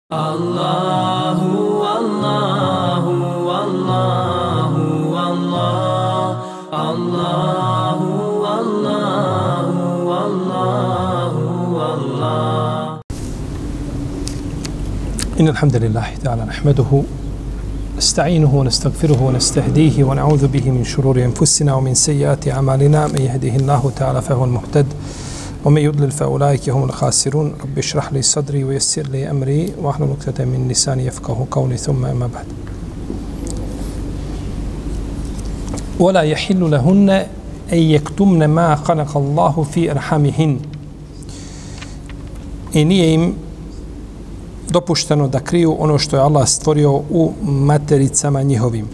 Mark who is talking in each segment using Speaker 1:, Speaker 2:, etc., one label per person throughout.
Speaker 1: Allahu, Allahu, Allahu, Allah, Allahu, Allahu, Allahu, Allah.
Speaker 2: إن الحمد لله تعالى نحمده نستعينه ونستغفره ونستهديه ونعوذ به من شرور أنفسنا ومن سيئات أعمالنا من يهده الله تعالى فهو المهتد ومن يضلل فأولئك هم الخاسرون رب اشرح لي صدري ويسر لي أمري واحلل عقدة من لساني يفقهوا قولي ثم أما بعد ولا يحل لهن أن يكتمن ما خلق الله في أرحامهن i nije im dopušteno da kriju ono što je Allah stvorio u matericama njihovim.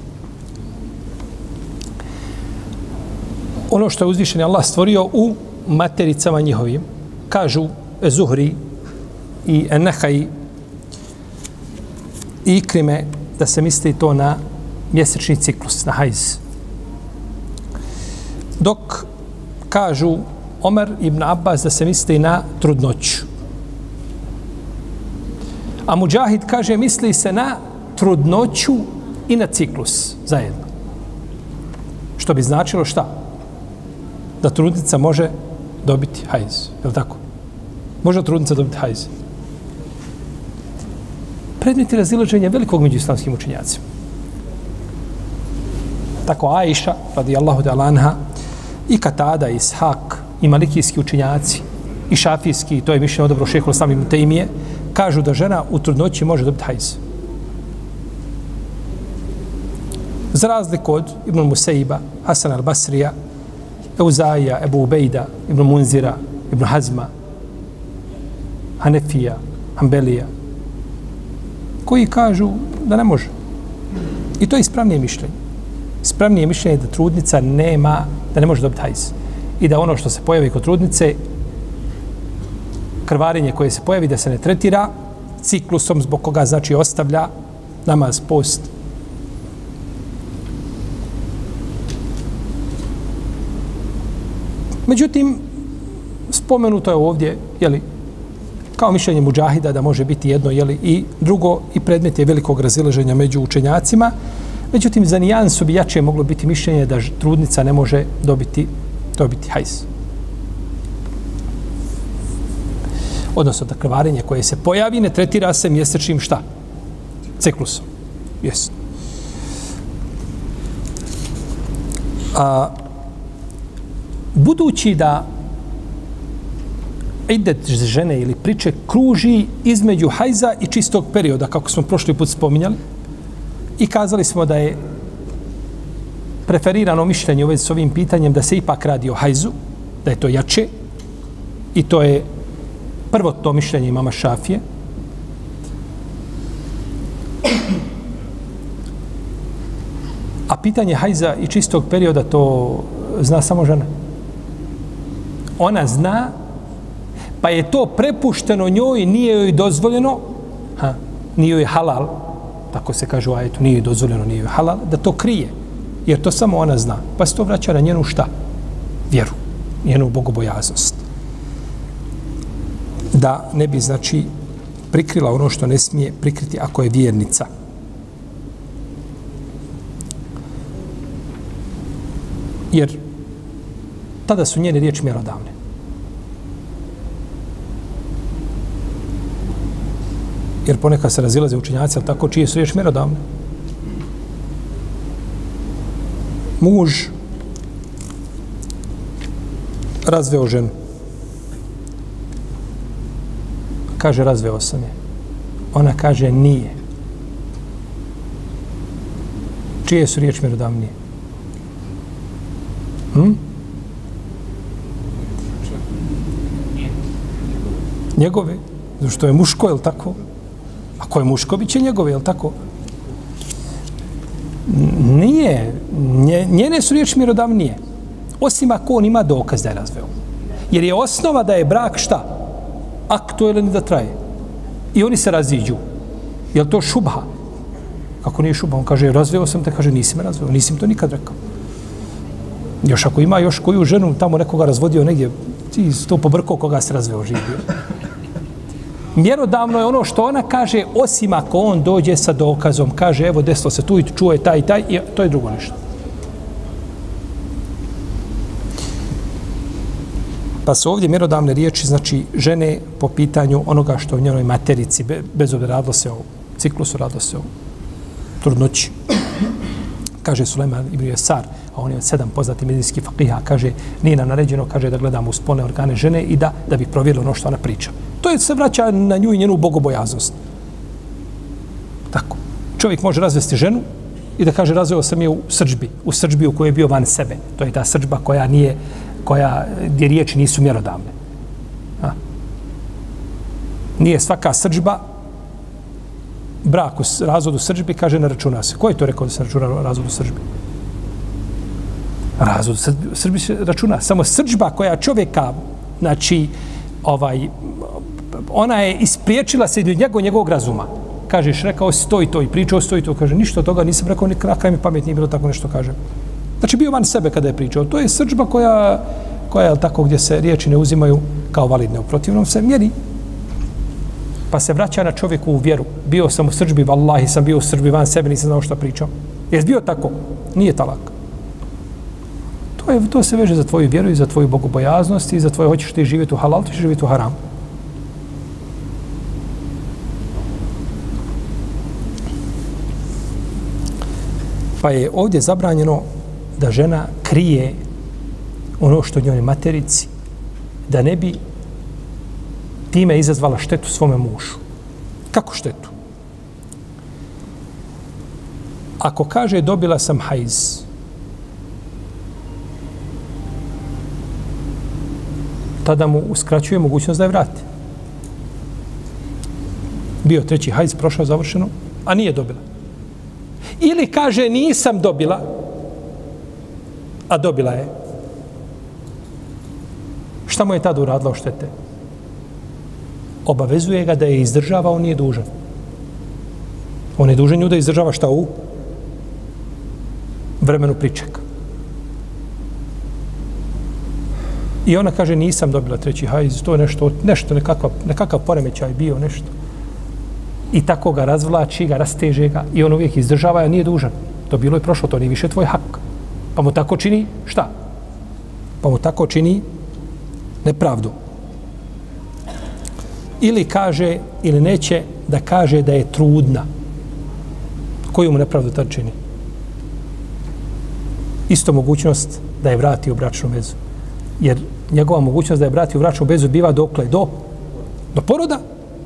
Speaker 2: Ono što je uzvišeni Allah stvorio u matericama njihovim. Kažu Zuhri i Nehaj i Ikrime da se misli to na mjesečni ciklus, na hajz. Dok kažu Omer ibn Abbas da se misli na trudnoću. A Mujahid kaže misli se na trudnoću i na ciklus zajedno. Što bi značilo šta? Da trudnica može dobiti hajz. Je li tako? Može trudnica dobiti hajz. Predmeti razilaženja velikog među islamskim učenjacima. Tako Aisha, radijallahu ta'ala anha, i Katada, i Ishak, i malikijski učenjaci, i šafijski, to je mišljeno dobro šejhul islam ibn Tejmije, kažu da žena u trudnoći može dobiti hajz. Za razliku od Ibn Musaiba, Hasan al-Basrija, Euzaija, Ebu Ubejda, Ibn Munzira, Ibn Hazma, Hanefija, Hanbelija, koji kažu da ne može. I to je ispravnije mišljenje. Ispravnije mišljenje da trudnica nema, da ne može dobiti hajz. I da ono što se pojavi kod trudnice, krvarenje koje se pojavi da se ne tretira ciklusom zbog koga znači ostavlja namaz, post. Međutim, spomenuto je ovdje, jeli, kao mišljenje Mudžahida da može biti jedno, jeli, i drugo, i predmet je velikog razilaženja među učenjacima. Međutim, za nijansu bi jače moglo biti mišljenje da trudnica ne može dobiti hajz. Odnosno da krvarenje koje se pojavi ne tretira se mjesečnim šta? Ciklusom. Yes. Budući da idet žene ili priče kruži između hajza i čistog perioda, kako smo prošli put spominjali, i kazali smo da je preferirano mišljenje u vezi s ovim pitanjem da se ipak radi o hajzu, da je to jače, i to je prvotno mišljenje imama Šafije. A pitanje hajza i čistog perioda to zna samo žena. Ona zna, pa je to prepušteno njoj, nije joj dozvoljeno, nije joj halal, tako se kaže u ajetu, nije joj dozvoljeno, nije joj halal, da to krije. Jer to samo ona zna. Pa se to vraća na njenu šta? Vjeru, njenu bogobojaznost. Da ne bi, znači, prikrila ono što ne smije prikriti ako je vjernica. Jer tada su njene riječi mjerodavne. Jer ponekad se razilaze učenjaci, ali tako čije su riječi mjerodavne. Muž razveo ženu. Kaže, razveo sam je. Ona kaže, nije. Čije su riječi mjerodavnije? Njegove. Zato što je muško, je li tako? Ako je muško, bit će njegove, je li tako? Nije. Njene su riječi mjerodavnije. Osim ako on ima dokaz da je razveo. Jer je osnova da je brak šta? Aktuelan da traje. I oni se raziđu. Je li to šubha? Kako nije šubha? On kaže, razveo sam te, kaže, nisi me razveo. Nisim to nikad rekao. Još ako ima još koju ženu tamo nekoga razvodio negdje, ti to pobrkao koga se razveo živio. Mjerodavno je ono što ona kaže, osim ako on dođe sa dokazom. Kaže, evo, desilo se tu i čuje taj i taj, i to je drugo nešto. Pa su ovdje mjerodavne riječi, znači, žene po pitanju onoga što u njenoj materici, bez obzira radilo se o ciklusu, radilo se o trudnoći. Kaže Sulejman ibn Jesar, a on je 7 poznati medijskih fakiha, kaže, nije nam naređeno, kaže, da gledamo u spolne organe žene i da bi provjerili ono što ona priča. To je se vraća na nju i njenu bogobojaznost. Tako. Čovjek može razvesti ženu i da kaže, razveo sam je u srdžbi u kojoj je bio van sebe. To je ta srdžba koja nije, gdje riječi nisu mjerodavne. Nije svaka srdžba brak u razvodu srdžbi, kaže, ne računa se. Ko je to rekao da se računa razvodu srdžbi? Razvodu srdžbi se računa. Samo srdžba koja čovjeka, znači, ona je ispriječila se od njegovog razuma. Kažeš, rekao si to i to i pričao si to i to. Kaže, ništa od toga nisam rekao, na kraju mi pamet nije bilo tako nešto kažem. Znači, bio van sebe kada je pričao. To je srdžba koja je tako gdje se riječi ne uzimaju kao validne. U protivnom se mjeri. Pa se vraća na čovjeku u vjeru. Bio sam u srdžbi, vallahi sam bio u srdžbi van sebe, nisam znao što pričao. Jesi bio tako? Nije talak. To se veže za tvoju vjeru i za tvoju bogobojaznost i za tvoje, hoćeš ti živjeti u halal, ti ćeš živjeti u haram. Pa je ovdje zabranjeno da žena krije ono što njoj materici, da ne bi time izazvala štetu svome mužu. Kako štetu? Ako kaže, dobila sam hajz, tada mu uskraćuje mogućnost da je vrati. Bio 3. hajz, prošao, završeno, a nije dobila. Ili kaže, nisam dobila, a dobila je. Šta mu je tada uradila o štete? Obavezuje ga da je izdržava, on nije dužan. On je dužan nju da izdržava šta u vremenu pričeka. I ona kaže, nisam dobila 3. hajz, to je nešto nekakav poremećaj bio, nešto. I tako ga razvlači, ga rasteže ga i on uvijek izdržava, a nije dužan. To bilo je prošlo, to nije više tvoj hak. Pa mu tako čini šta? Pa mu tako čini nepravdu. Ili kaže, ili neće da kaže da je trudna. Koju mu nepravdu tad čini? Isto mogućnost da je vrati u bračnu vezu. Jer njegova mogućnost da je vrati u bračnu vezu biva dokle? Do poroda.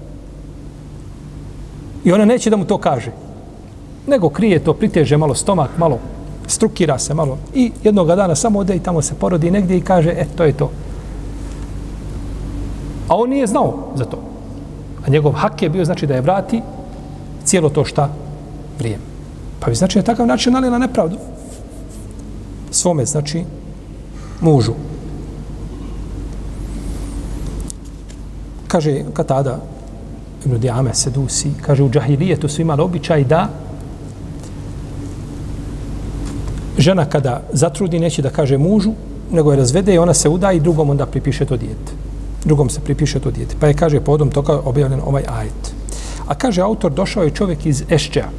Speaker 2: I ona neće da mu to kaže. Nego krije to, priteže malo stomak, malo strukira se malo i jednog dana samo ode i tamo se porodi negdje i kaže, to je to. A on nije znao za to. A njegov hak je bio, znači, da je vrati cijelo to šta? Vrijeme. Pa bi, znači, na takav način nalila nepravdu svome, znači, mužu. Kaže Katada ibn Diame Sedusi, kaže, u džahilijetu su imali običaj da žena kada zatrudi neće da kaže mužu, nego je razvede i ona se uda i drugom onda pripiše to dijete. Drugom se pripiše to dijete. Pa je, kaže, povodom toga objavljen ovaj ajet. A kaže autor, došao je čovjek iz Ešća,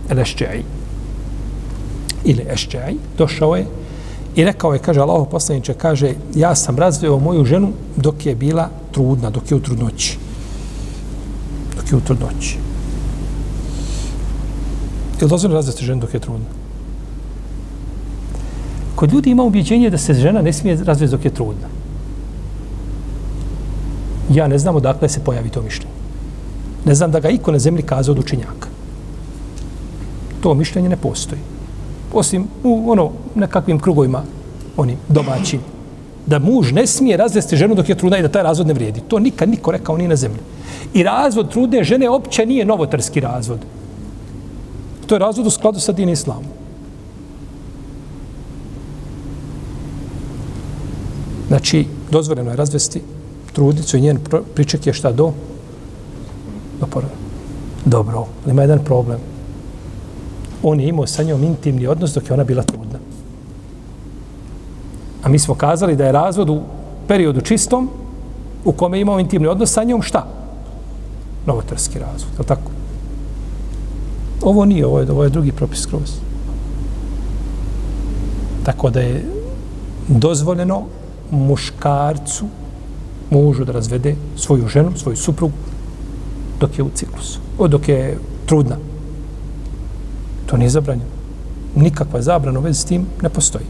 Speaker 2: ili Ešćaj, došao je i rekao je, kaže, Allahov poslaniče, kaže, ja sam razveo moju ženu dok je bila trudna, dok je u trudnoći. Dok je u trudnoći. Je li dozvoljeno razvesti ženu dok je trudna? Kod ljudi ima ubjeđenje da se žena ne smije razvesti dok je trudna. Ja ne znam odakle se pojavi to mišljenje. Ne znam da ga iko na zemlji kazao od učenjaka. To mišljenje ne postoji. Osim u nekakvim krugovima, oni domaći, da muž ne smije razvesti ženu dok je trudna i da taj razvod ne vrijedi. To nikad niko rekao nije na zemlji. I razvod trudne žene opće nije novotarski razvod. To je razvod u skladu sa din islamom. Znači, dozvoljeno je razvesti trudnicu i njen priček je šta do poroda. Dobro, ali ima jedan problem. On je imao sa njom intimni odnos dok je ona bila trudna. A mi smo kazali da je razvod u periodu čistom u kome je imao intimni odnos sa njom šta? novotarski razvod, je li tako? Ovo nije, ovo je drugi propis skroz. Tako da je dozvoljeno muškarcu, mužu da razvede svoju ženu, svoju suprugu, dok je u ciklusu, dok je trudna. To nije zabranjeno. Nikakva zabrana u vezi s tim ne postoji.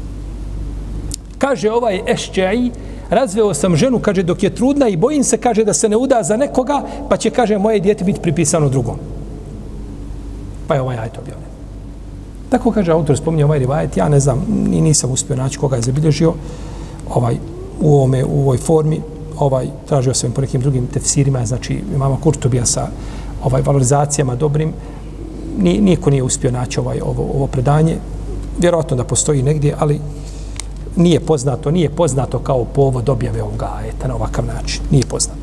Speaker 2: Kaže ovaj Ešđaji, razveo sam ženu, kaže, dok je trudna i bojim se, kaže, da se ne uda za nekoga, pa će, kaže, moje dijete biti pripisano drugom. Pa je ovaj ajet objavljen. Tako kaže autor, spominje ovaj rivajet, ja ne znam, nisam uspio naći koga je zabilježio u ovoj formi, tražio sam po nekim drugim tefsirima, znači imamo Kurtubija sa valorizacijama dobrim, niko nije uspio naći ovo predanje, vjerojatno da postoji negdje, ali nije poznato kao povod objave ovoga ajeta na ovakav način, nije poznato.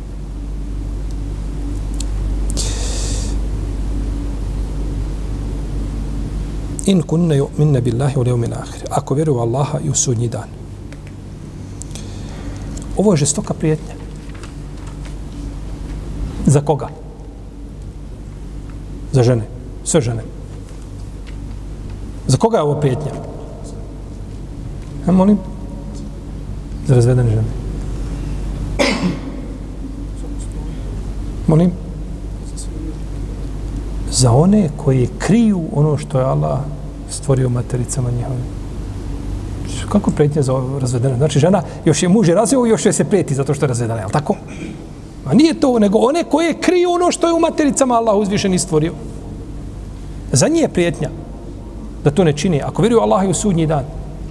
Speaker 2: In kunne yu'minna billahi wal yawmil akhir. Ako vjeruju u Allaha i u sudnji dan. Ovo je žestoka prijetnja. Za koga? Za žene. Sve žene. Za koga je ovo prijetnja? Ja molim? Za razvedene žene. Molim? Za one koje kriju ono što je Allah stvorio matericama njihovim. Kako prijetnja za razvedene? Znači, žena, još je muž je razveo, još je se prijeti zato što je razvedena, je li tako? A nije to, nego one koje kriju ono što je u matericama Allah uzvišeni stvorio. Za njih je prijetnja da to ne čini. Ako vjeruju Allaha i u sudnji dan.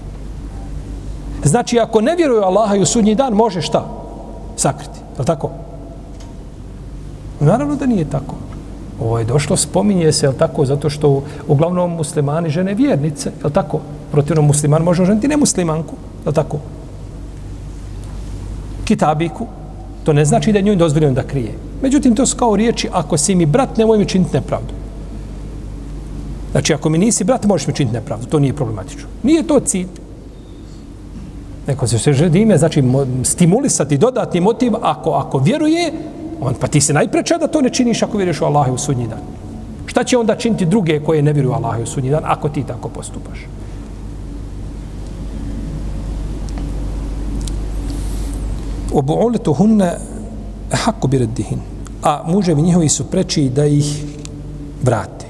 Speaker 2: Znači, ako ne vjeruju Allaha i u sudnji dan, može šta? Sakriti. Je li tako? Naravno da nije tako. Ovo je došlo, spominje se, je li tako, zato što uglavnom muslimani žene vjernice, je li tako? Protivno musliman može ženiti nemuslimanku, je li tako? Kitabiku, to ne znači da je njoj dozvoljeno da krije. Međutim, to su kao riječi, ako si mi brat, nemoj mi činiti nepravdu. Znači, ako mi nisi brat, možeš mi činiti nepravdu, to nije problematično. Nije to cilj. Neko se želi ime, znači, stimulisati dodatni motiv, ako vjeruje, pa ti se najpreča da to ne činiš ako vjeruješ u Allaha u sudnji dan. Šta će onda činiti druge koje ne vjeruju u Allaha u sudnji dan ako ti tako postupaš? وَبُعُولَتُهُنَّ أَحَقُّ بِرَدِّهِنَ. A muževi njihovi su preči da ih vrate.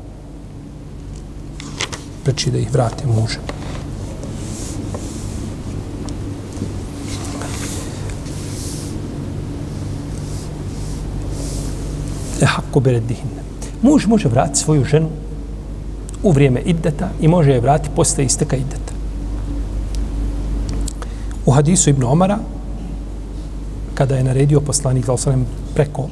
Speaker 2: Preči da ih vrate muže. Ehakku bereddihinne. Muž može vratiti svoju ženu u vrijeme iddeta i može je vratiti posle isteka iddeta. U hadisu Ibn Omara, kada je naredio poslanik preko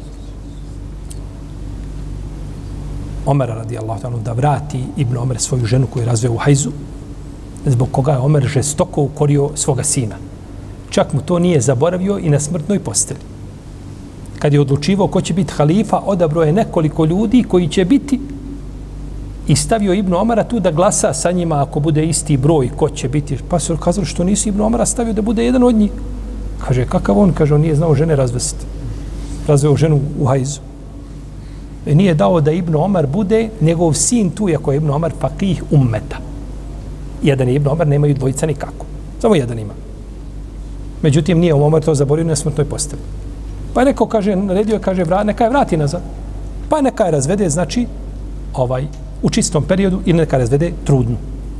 Speaker 2: Omara radijallahu ta'ala da vrati Ibn Omer svoju ženu koju je razveo u hajzu, zbog koga je Omer žestoko ukorio svoga sina. Čak mu to nije zaboravio i na smrtnoj posteli. Kad je odlučivao ko će biti halifa, odabrao je nekoliko ljudi koji će biti i stavio Ibn Omara tu da glasa sa njima ako bude isti broj ko će biti. Pa su kazali što nisi Ibn Omara stavio da bude jedan od njih. Kaže, kakav on? Kaže, on nije znao žene razvesti. Razveo ženu u hajzu. I nije dao da Ibn Omar bude njegov sin tu, iako je Ibn Omar fakih ummeta. Jedan je Ibn Omar, nemaju dvojica nikako. Samo jedan ima. Međutim, nije Omar to zaborio na smrtnoj posteli. Pa neko kaže, naredio je, kaže, neka je vrati nazad. Pa neka je razvede, znači, u čistom periodu ili neka razvede trudnu.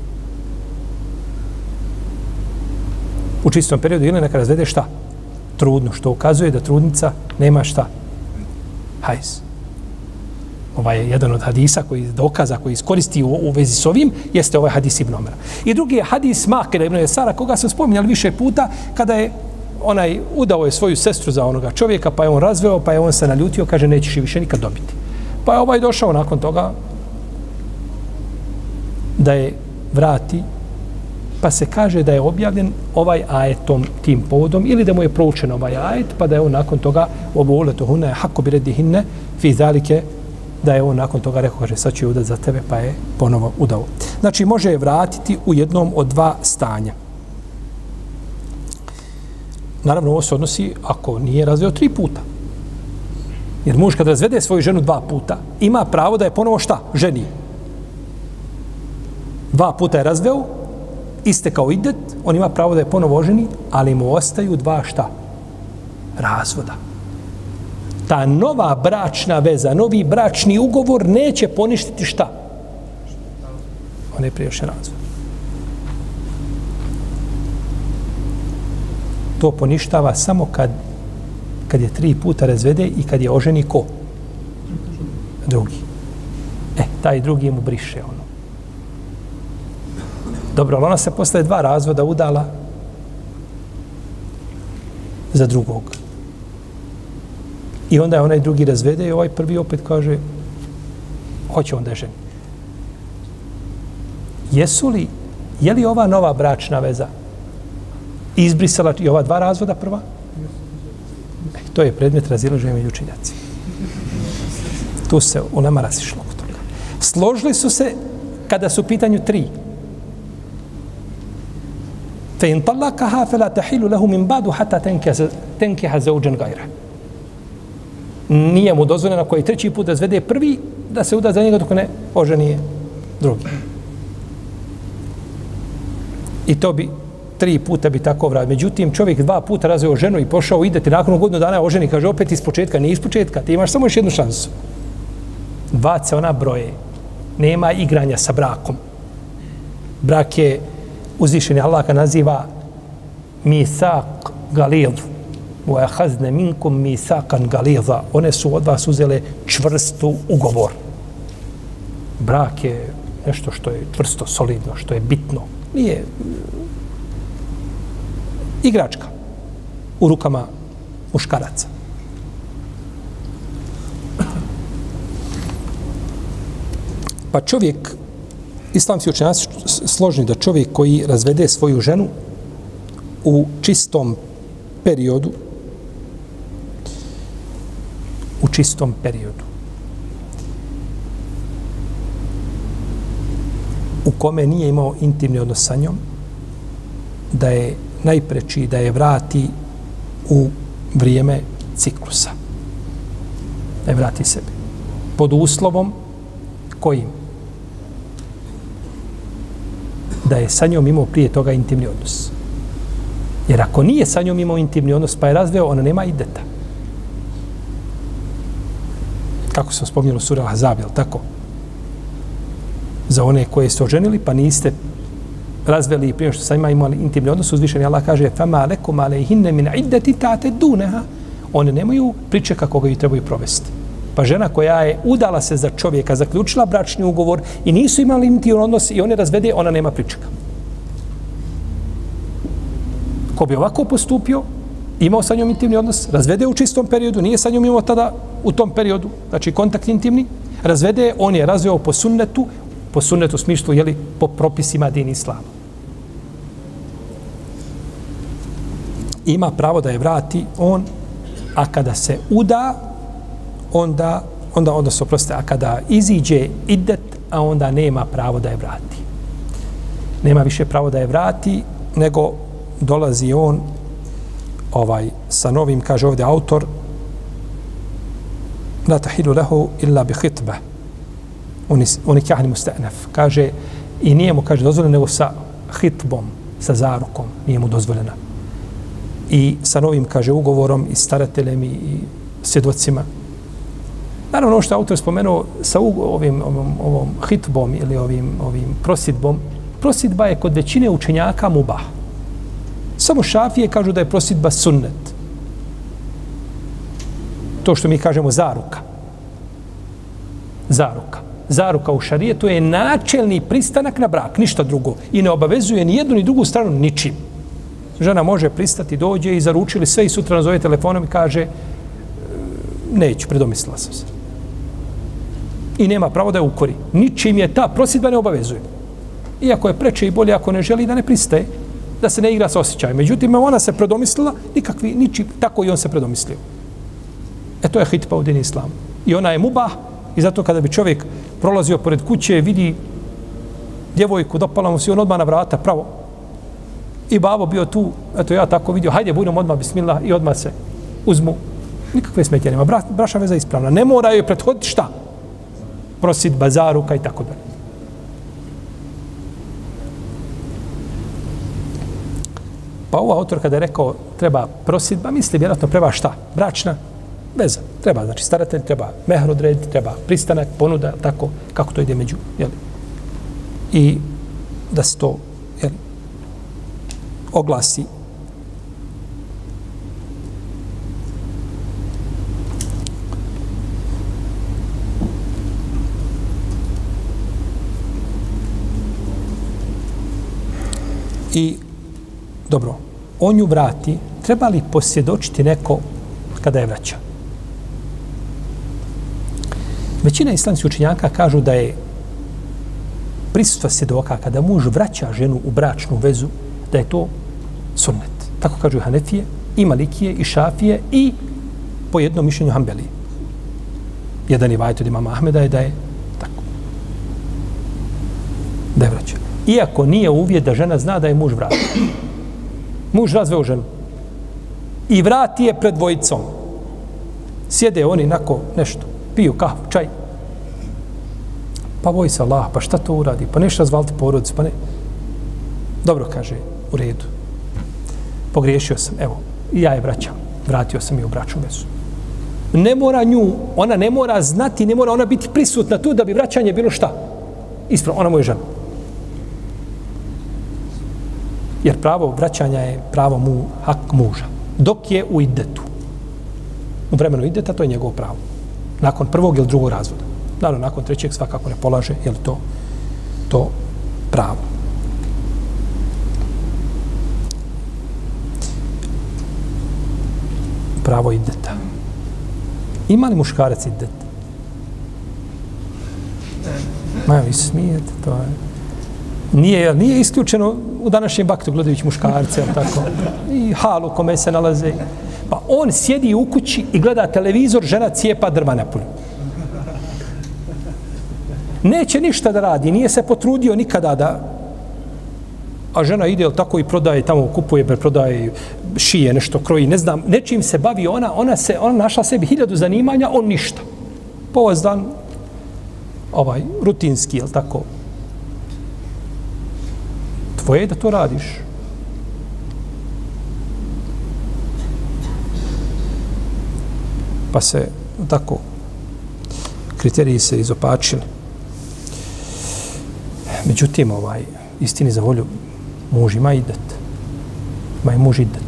Speaker 2: U čistom periodu ili neka razvede šta? Trudnu, što ukazuje da trudnica nema šta? Hajz. Ovaj je jedan od hadisa dokaza koji iskoristi u vezi s ovim, jeste ovaj hadis Ibn Omara. I drugi je hadis Makera ibn Jesara, koga sam spominjali više puta, kada je udao je svoju sestru za onoga čovjeka, pa je on razveo, pa je on se naljutio, kaže, nećeš je više nikad dobiti. Pa je došao nakon toga da je vrati, pa se kaže da je objavljen ovaj ajetom tim povodom, ili da mu je proučen ovaj ajet, pa da je on nakon toga وَبُعُولَتُهُنَّ حَقُّ بِرَدِّهِنَّ فِي ذَلِكَ, da je on nakon toga rekao, kaže, sad ću je udati za tebe, pa je ponovo udao. Znači, može je vratiti u jednom od dva stanja. Naravno, ovo se odnosi ako nije razveo 3 puta. Jer muž kad razvede svoju ženu 2 puta, ima pravo da je ponovo šta? Ženi. 2 puta je razveo, istekao idet, on ima pravo da je ponovo oženi, ali mu ostaju 2 šta? Razvoda. Ta nova bračna veza, novi bračni ugovor neće poništiti šta? On je prijašnji razvod. To poništava samo kad je 3 puta razvede i kad je oženi ko? Drugi. Taj drugi mu briše ono. Dobro, ali ona se posle 2 razvoda udala za drugog. I onda je onaj drugi razvede i ovaj prvi opet kaže hoće onda ženi. Je li ova nova bračna veza izbrisala i ova 2 razvoda prva? To je predmet razilaženja među učenjacima. Tu se ulema razišlo oko toga. Složili su se kada su u pitanju 3. فَإِنْ طَلَّقَهَا فَلَا تَحِلُ لَهُ مِنْ بَعْدُ حَتَّى تَنْكِحَ زَوْجًا غَيْرَهُ. Nije mu dozvoljeno koji 3. put razvede prvi da se uda za njega dok ne oženi drugi. I to bi 3 puta bi tako vratio. Međutim, čovjek 2 puta razveo ženu i pošao ideti nakon godinu dana oženi, kaže opet iz početka, nije iz početka, ti imaš samo još jednu šansu. 2 se ona broje. Nema igranja sa brakom. Brak je uzvišeni Allah ga naziva misak galid. Wa akhazna minkum misakan galiza. One su od vas uzele čvrstu ugovor. Brak je nešto što je čvrsto, solidno, što je bitno. Nije igračka u rukama muškaraca. Pa čovjek, islamski učenjaci složni da čovjek koji razvede svoju ženu u čistom periodu, u kome nije imao intimni odnos sa njom, da je najpreči da je vrati u vrijeme ciklusa. Da je vrati sebi. Pod uslovom kojim? Da je sa njom imao prije toga intimni odnos. Jer ako nije sa njom imao intimni odnos pa je razveo, ona nema ideta. Kako se spomnjelo u suri Al-Ahzab, je li tako? Za one koje ste oženili pa niste razveli i prije što sa njima imali intimni odnos, uzvišeni Allah kaže فَمَا لَكُمْ عَلَيْهِنَّ مِنْ عِدَّةِ تَعْتَدُّونَهَا. One nemaju pričeka koga ju trebaju provesti. Pa žena koja je udala se za čovjeka, zaključila bračni ugovor i nisu imali intimni odnos i one razvede, ona nema pričeka. Ko bi ovako postupio, imao sa njom intimni odnos, razvede u čistom periodu, nije sa njom imao tada u tom periodu, znači kontakt intimni, razvede, on je razveo po sunnetu u smislu, jeli, po propisima din islama. Ima pravo da je vrati on, a kada se uda, onda se oproste, a kada iziđe idet, a onda nema pravo da je vrati. Nema više pravo da je vrati, nego dolazi on sa novim, kaže ovdje autor, la tahilu lahu illa bi hitba. Oni kahni mustanaf. Kaže, i nije mu, kaže, dozvoljeno, nego sa hitbom, sa zarukom, nije mu dozvoljena. I sa novim, kaže, ugovorom i starateljem i svjedocima. Naravno, ono što je autor spomenuo sa ovom hitbom ili ovim prosidbom, prosidba je kod većine učenjaka mubah. Samo šafije kažu da je prosidba sunnet. To što mi kažemo zaruka. Zaruka u šarijetu je načelni pristanak na brak, ništa drugo. I ne obavezuje ni jednu ni drugu stranu ničim. Žena može pristati, dođe i zaručili sve i sutra nazove telefonom i kaže neću, predomislila sam se. I nema pravo da je ukori. Ničim je ta prosidba ne obavezuje. Iako je preče i bolje ako ne želi da ne pristaje, da se ne igra sa osjećajem. Međutim, ona se predomislila, ničim, tako i on se predomislio. To je hitba u dini islamu. I ona je mubah, i zato kada bi čovjek prolazio pored kuće, vidi djevojku, dopala mu se on odmah na vrata, pravo. I babo bio tu, eto ja tako vidio, hajde, budemo odmah, bismillah, i odmah se uzmu Nikakve smetnje nema. Bračna veza je ispravna. Ne mora joj prethoditi šta? Prosidba, zaruka i tako dalje. Pa ovaj autor kada je rekao treba prosidba, misli vjerojatno treba šta? Bračna veza. Treba, znači staratelj, treba mehr odrediti, treba pristanak, ponuda, tako kako to ide među, jeli? I da se to, jeli, oglasi. I dobro, on ju vrati, treba li posvjedočiti neko kada je vraća? Većina islamskih učenjaka kažu da je prisustvo svjedoka kada muž vraća ženu u bračnu vezu, da je to sunnet. Tako kažu i Hanefije, i Malikije, i Šafije, i po jednom mišljenju Hanbelije. Jedan je vajet od imama Ahmeda je da je tako. Da je vraća. Iako nije uvjet da žena zna da je muž vrati. Muž razveo ženu. I vrati je pred dvojicom. Sjede oni nako nešto. Piju kahvu, čaj. Pa boj se Allah, pa šta to uradi? Pa neš razvaliti porodicu, pa ne. Dobro, kaže, u redu. Pogriješio sam, evo, i ja je vraćam. Vratio sam je u bračnu vezu. Ne mora nju, ona ne mora znati, ne mora ona biti prisutna tu da bi vraćanje bilo šta? Ispravno, ona mu je žena. Jer pravo vraćanja je pravo hak muža. Dok je u iddetu. U vremenu iddeta to je njegovo pravo. Nakon prvog ili drugog razvoda. Naravno, nakon trećeg svakako ne polaže, je li to pravo. Pravo iddeta. Ima li muškarac iddet? Ma, vi se smijete, to je... Nije isključeno u današnjem vaktu gledajući muškarce, tako, i halu kome se nalaze. Pa on sjedi u kući i gleda televizor, žena cijepa drva na polju. Neće ništa da radi, nije se potrudio nikada da... A žena ide, tako i prodaje, tamo kupuje, prodaje, šije, nešto kroji, ne znam, nečim se bavi ona našla sebi 1000 zanimanja, on ništa. Povazdan, rutinski, je li tako? Tvoje je da to radiš. Pa se, tako, kriteriji se izopačili. Međutim, istini za volju, muž ima iddet. Ima i muž iddet.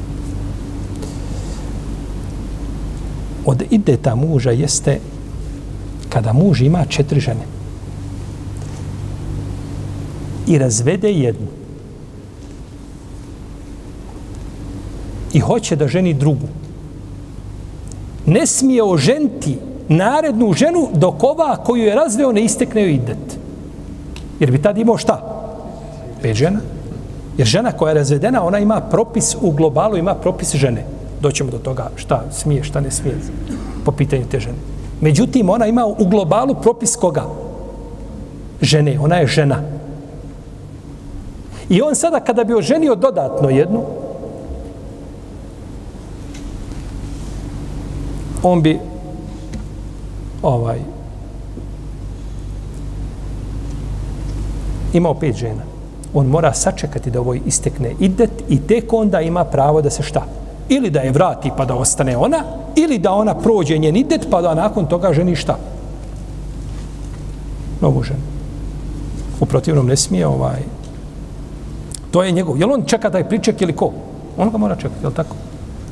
Speaker 2: Od iddeta muža jeste kada muž ima 4 žene i razvede jednu i hoće da ženi drugu. Ne smije oženiti narednu ženu dok ova koju je razveo ne istekne joj iddet. Jer bi tad imao šta? 5 žena. Jer žena koja je razvedena, ona ima propis u globalu, ima propis žene. Doćemo do toga šta smije, šta ne smije po pitanju te žene. Međutim, ona ima u globalu propis koga? Žene. Ona je žena. I on sada kada bi oženio dodatno jednu, on bi imao 5 žena. On mora sačekati da ovo istekne iddet i tek onda ima pravo da se šta? Ili da je vrati pa da ostane ona, ili da ona prođe njen iddet pa da nakon toga ženi šta? Novu ženu. U protivnom ne smije to je njegov. Jel on čeka taj priček ili ko? On ga mora čekati, jel tako?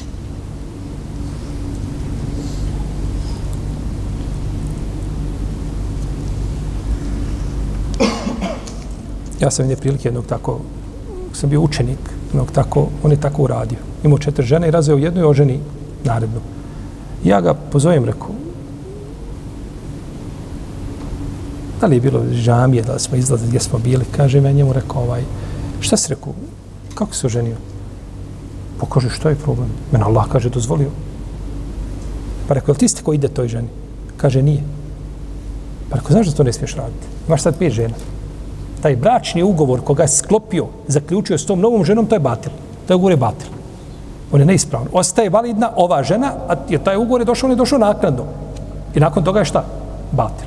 Speaker 2: Ja sam vidio prilike jednog tako, sam bio učenik, jednog tako, on je tako uradio. Imao 4 žene i razveo jednu i oženi narednu. Ja ga pozovem, rekao, da li je bilo džamije, da li smo izlazili, gdje smo bili, kaže me njemu, rekao, šta si rekao, kako se oženio? Pa kaže, što je problem? Mene Allah, kaže, dozvolio. Pa rekao, jel ti ste ko ide toj ženi? Kaže, nije. Pa rekao, znaš da to ne smiješ raditi? Imaš sad 5 žena. Taj bračni ugovor koga je sklopio, zaključio s tom novom ženom, to je batil. To je ugovor je batil. On je neispravan. Ostaje validna ova žena, jer taj ugovor je došao, on je došao naknadno. I nakon toga je šta? Batil.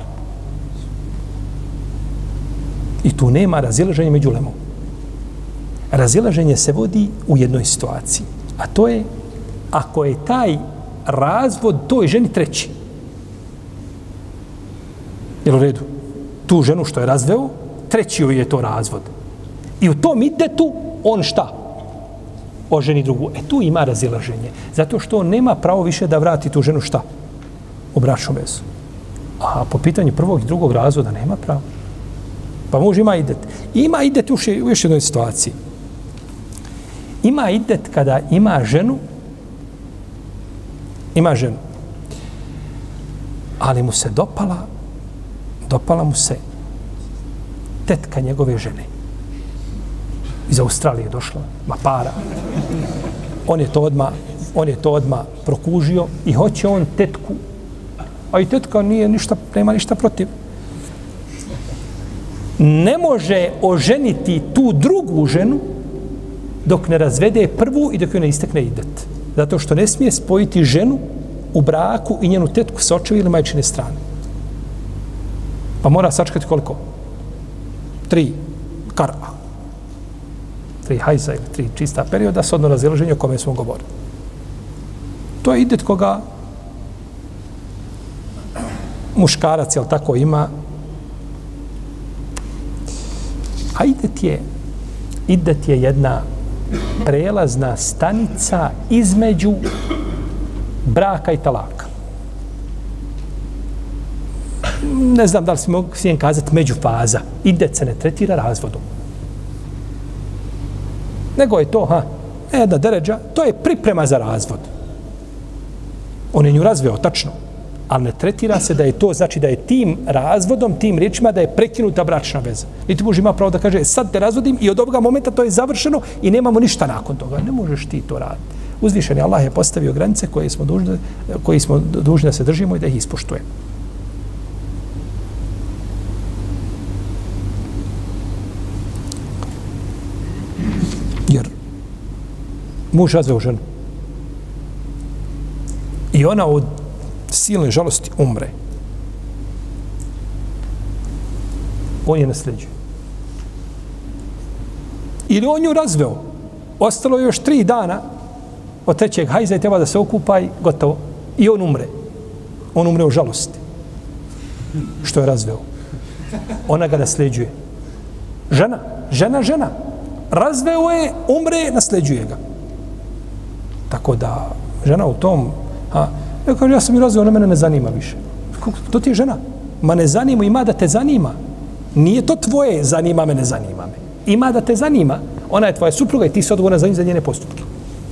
Speaker 2: I tu nema razilaženja među ulemom. Razilaženje se vodi u jednoj situaciji. A to je ako je taj razvod toj ženi treći. Jel u redu? Tu ženu što je razveo, treći joj je to razvod. I u tom idetu on šta? Oženi drugu. Tu ima razilaženje. Zato što on nema pravo više da vrati tu ženu šta? U bračnu vezu. A po pitanju prvog i drugog razvoda nema pravo. Pa muž ima idet. Ima idet u još jednoj situaciji. Ima idet kada ima ženu, ali mu se dopala mu se tetka njegove žene. Iz Australije došla, ma para. On je to odmah prokužio i hoće on tetku. A i tetka nema ništa protiv. Ne može oženiti tu drugu ženu dok ne razvede prvu i dok joj ne istekne idet. Zato što ne smije spojiti ženu u braku i njenu tetku s očeve ili majčine strane. Pa mora sačekati koliko? 3 kar'a. 3 hajza ili 3 čista perioda s odno razilaženje o kome smo govorili. To je idet koga muškarac, jel tako, ima. A idet je jedna prelazna stanica između braka i talaka. Ne znam da li smijem kazati međufaza. Idet se ne tretira razvodom. Nego je to, jedna deređa, to je priprema za razvod. On je nju razveo, tačno. Ali ne tretira se da je to, znači da je tim razvodom, tim riječima, da je prekinuta bračna veza. Niti muž ima pravo da kaže, sad te razvodim i od ovoga momenta to je završeno i nemamo ništa nakon toga. Ne možeš ti to raditi. Uzvišeni Allah je postavio granice koje smo dužni da se držimo i da ih ispoštujemo. Jer muž razveo ženu. I ona od silne žalosti umre. On je nasljeđuje. Ili on nju razveo. Ostalo je još 3 dana od 3. hajza i treba da se okupa i gotovo. I on umre. On umre u žalosti. Što je razveo. Ona ga nasljeđuje. Žena. Razveo je, umre, nasljeđuje ga. Tako da žena u tom... ja sam i razveo, ona mene ne zanima više. To ti je žena. Ma ne zanima, ima da te zanima. Nije to tvoje, zanima me, ne zanima me. Ima da te zanima. Ona je tvoja supruga i ti se odgovorna za njene postupke.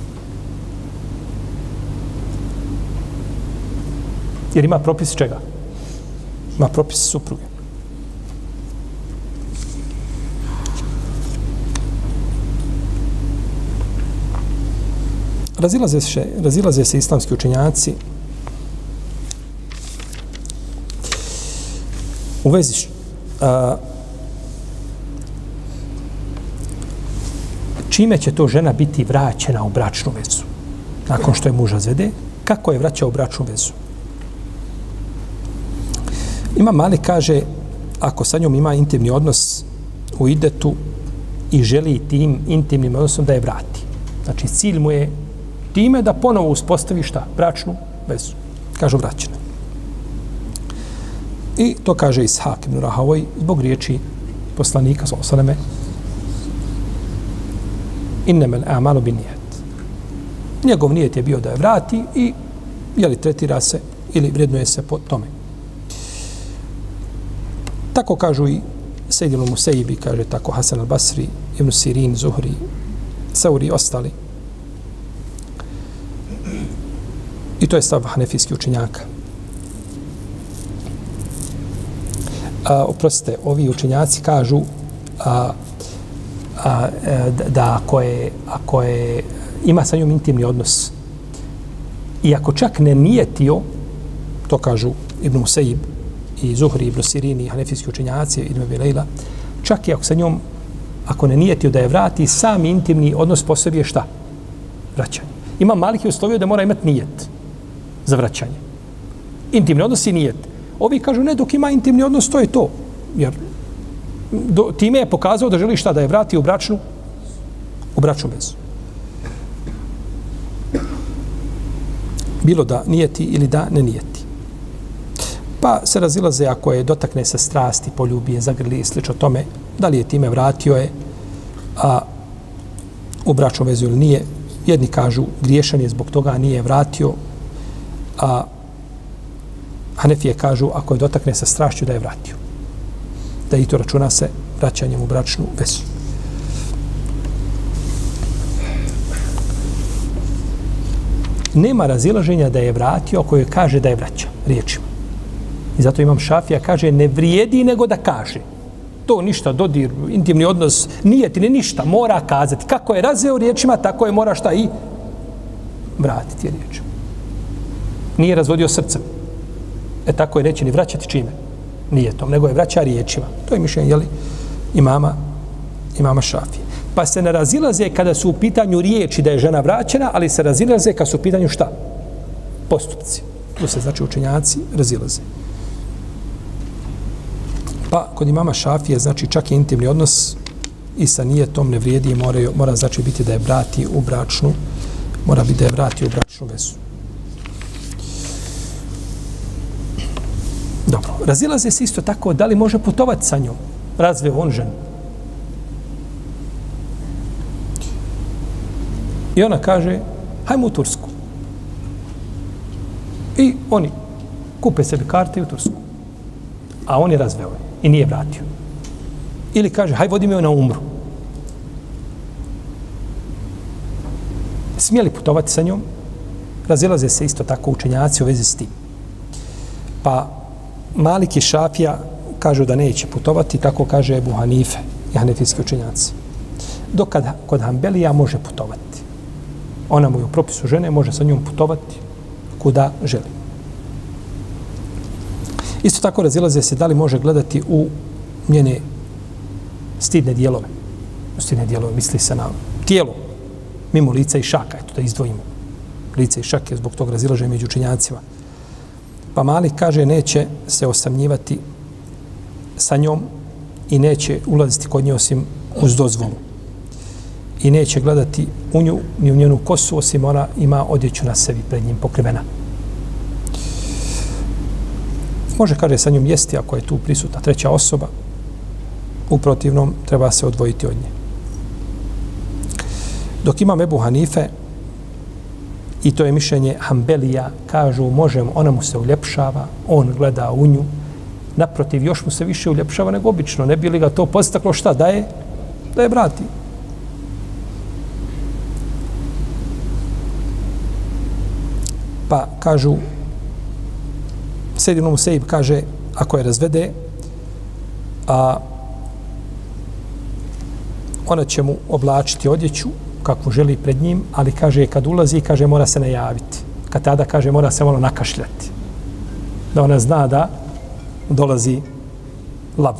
Speaker 2: Jer ima propis čega? Ima propis supruge. Razilaze se islamski učenjaci u vezi čime će to žena biti vraćena u bračnu vezu nakon što je muž razvede, kako je vraća u bračnu vezu. Imam Malik kaže, ako sa njom ima intimni odnos u idetu i želi tim intimnim odnosom da je vrati. Znači, cilj mu je time da ponovo uspostavi šta? Bračnu vezu. Kažu vraćena. I to kaže Ishak ibn Rahavoj zbog riječi poslanika sallallahu alejhi ve selleme innamal a'malu binnijet. Njegov nijet je bio da je vrati i tretira se ili vrednuje se po tome. Tako kažu i Sejd al-Musejbi, kaže tako Hasan al-Basri, Ibn Sirin, Zuhri, Sauri i ostali. I to je stav hanefijskih učenjaka. Oprostite, ovi učenjaci kažu da ako je ima sa njom intimni odnos i ako čak ne nijetio, to kažu Ibn Musejib i Zuhri, Ibn Sirin i hanefijski učenjaci, Ibn Abi Lejla, čak i ako sa njom, ako ne nijetio da je vrati, sam intimni odnos po sebi je šta? Vraćanje. Imam Malik je uslovio da mora imati nijet za vraćanje. Intimni odnos i nijet. Ovi kažu ne, dok ima intimni odnos, to je to. Jer time je pokazao da želi šta, da je vrati u bračnu vezu. Bilo da nijeti ili da ne nijeti. Pa se razilaze ako je dotakne se strasti, poljubi je, zagrli i slično tome, da li je time vratio je u bračnu vezu ili nije. Jedni kažu griješan je zbog toga, nije vratio, a Hanefije kažu ako je dotakne se strašću da je vratio. Da i to računa se vraćanjem u bračnu vezu. Nema razilaženja da je vratio ako je kaže da je vraća riječima. I zato imam Šafija kaže ne vrijedi nego da kaže. To ništa, dodir, intimni odnos, nije ti ni ništa, mora kazati. Kako je razveo riječima, tako je mora šta i vratiti riječima. Nije razvodio srcem. Tako je neće ni vraćati čime. Nije tom, nego je vraća riječima. To je mišljenje, jeli, imama Šafije. Pa se ne razilaze kada su u pitanju riječi da je žena vraćena, ali se razilaze kada su u pitanju šta? Postupci. Tu se, znači, učenjaci razilaze. Pa kod imama Šafije, znači, čak i intimni odnos i sa nijetom ne vrijedi i mora znači biti da je vrati u bračnu, mora biti da je vrati u bračnu vezu. Dobro, razilaze se isto tako da li može putovati sa njom, razveo on ženu. I ona kaže, hajmo u Tursku. I oni kupe sebi karte i u Tursku. A on je razveo i nije vratio. Ili kaže, haj vodi me na umru. Smijeli putovati sa njom? Razilaze se isto tako učenjaci u vezi s tim. Pa Malik i Šafija kažu da neće putovati, tako kaže Ebu Hanife i hanefijski učenjaci. Dok kod Hanbelija može putovati. Ona mu je u propisu žene, može sa njom putovati kuda želi. Isto tako razilaze se da li može gledati u njene stidne dijelove. Stidne dijelove misli se na tijelo, mimo lica i šaka, eto da izdvojimo. Lice i šake, zbog tog razilaženja među učenjacima. Pa Malik kaže neće se osamnjivati sa njom i neće ulaziti kod nje osim uz dozvolu. I neće gledati u nju, ni u njenu kosu, osim ona ima odjeću na sebi pred njim pokrivena. Može, kaže, sa njom jesti ako je tu prisutna treća osoba. U protivnom treba se odvojiti od nje. Dok imam Ebu Hanife, i to je mišljenje Hanbelija, kažu možemo, ona mu se uljepšava, on gleda u nju, naprotiv još mu se više uljepšava nego obično, ne bi li ga to podstaklo šta da je vrati. Pa kažu, Sejid ibn Museib kaže, ako je razvede, a ona će mu oblačiti odjeću kakvu želi pred njim, ali kaže, kad ulazi, kaže, mora se najaviti. Kad tada, kaže, mora se malo nakašljati. Da ona zna da dolazi lav.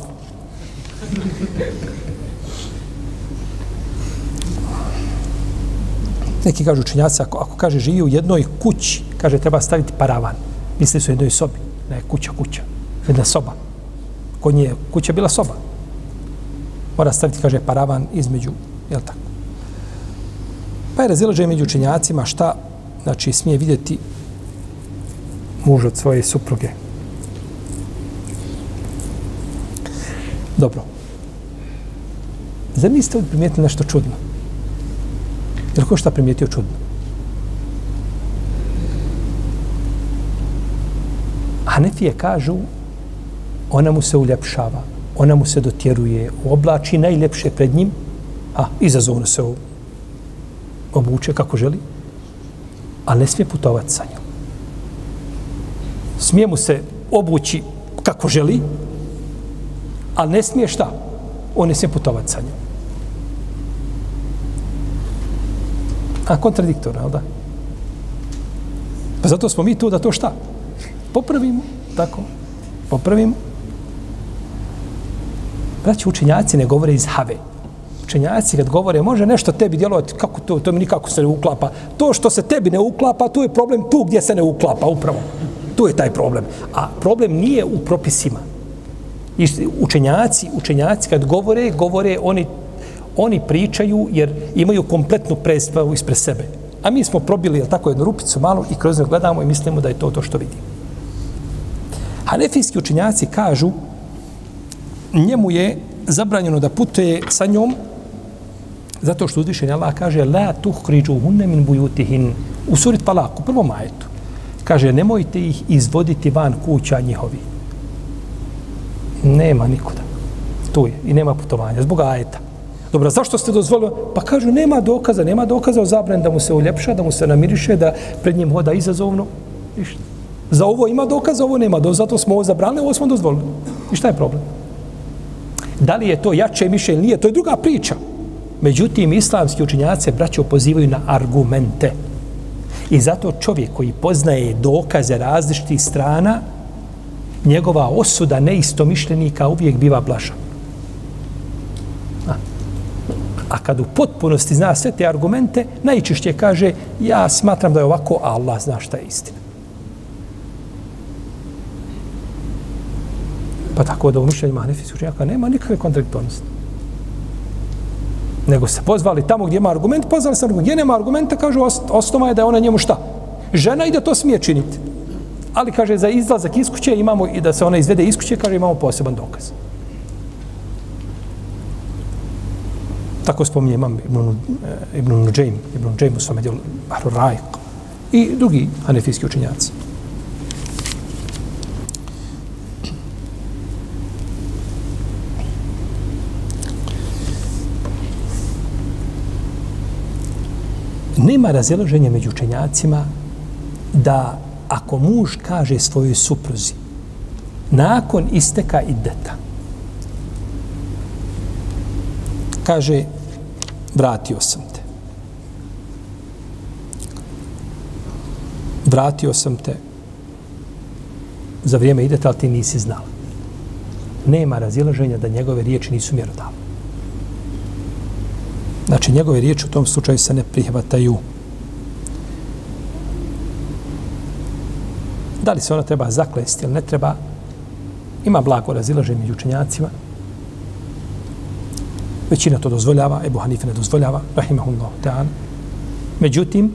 Speaker 2: Neki kažu učenjaci, ako kaže živi u jednoj kući, kaže, treba staviti paravan. Misli su u jednoj sobi. Ne, kuća. Jedna soba. Kod nje kuća bila soba. Mora staviti, kaže, paravan između, jel tako? Pa je razilaženje među učenjacima šta, znači, smije vidjeti muž od svoje supruge. Dobro. Zar niste primijetili nešto čudno? Jer ko šta primijetio čudno? Hanefije kažu, ona mu se uljepšava, ona mu se dotjeruje, oblači najljepše pred njim, a izazovno se obuče kako želi, ali ne smije putovati sa njom. Smije mu se obući kako želi, ali ne smije šta? On ne smije putovati sa njom. A kontradiktorno, ali da? Pa zato smo mi tu da to šta? Popravimo, tako, popravimo. Braći, učenjaci ne govore iz have. učenjaci kad govore, može nešto tebi djelovati, kako to mi nikako se ne uklapa. To što se tebi ne uklapa, tu je problem tu gdje se ne uklapa, upravo. Tu je taj problem. A problem nije u propisima. I učenjaci kad govore oni pričaju jer imaju kompletnu predstavu ispred sebe. A mi smo probili tako jednu rupicu malo i kroz nju gledamo i mislimo da je to što vidimo. Hanefijski učenjaci kažu njemu je zabranjeno da putuje sa njom zato što uzvišeni Allah kaže la tuhriđuhunne min bujutihin u suri Talak, u prvom ajetu. Kaže nemojte ih izvoditi van kuća njihovi. Nema nikuda. Tu je i nema putovanja zbog ajeta. Dobro, zašto ste dozvolili? Pa kažu nema dokaza o zabrani da mu se uljepša, da mu se namiriše, da pred njim hoda izazovno. Ništa. Za ovo ima dokaza, ovo nema. Zato smo ovo zabranili, ovo smo dozvolili. I šta je problem? Da li je to jače mišljenje ili nije, to je druga priča. Međutim, islamski učenjaci braćo pozivaju na argumente. I zato čovjek koji poznaje dokaze različitih strana, njegova osuda neistomišljenika uvijek biva blaža. A kad u potpunosti zna sve te argumente, najčešće kaže ja smatram da je ovako, a Allah zna šta je istina. Pa tako da u mišljenjima hanefijskih učenjaka nema nikakve kontradiktornosti. Nego se pozvali tamo gdje ima argument, pozvali se argument. Gdje nema argumenta, kažu osnova je da je ona njemu šta? Žena i da to smije činiti. Ali kaže za izlazak iz kuće imamo i da se ona izvede iz kuće, kaže imamo poseban dokaz. Tako spominje imam Ibn Nuđejm u svome djelu Bahru Rajq i drugi hanefijski učenjaci. Nema razilaženja među učenjacima da ako muž kaže svojoj supruzi nakon isteka iddeta kaže vratio sam te za vrijeme ideta, ali ti nisi znala. Nema razilaženja da njegove riječi nisu mjerodavne. Znači, njegove riječi u tom slučaju se ne prihvataju. Da li se ona treba zaklesti ili ne treba, ima blago razilaženje među učenjacima. Većina to dozvoljava, Ebu Hanife ne dozvoljava, rahimahullahu ta'ala. Međutim,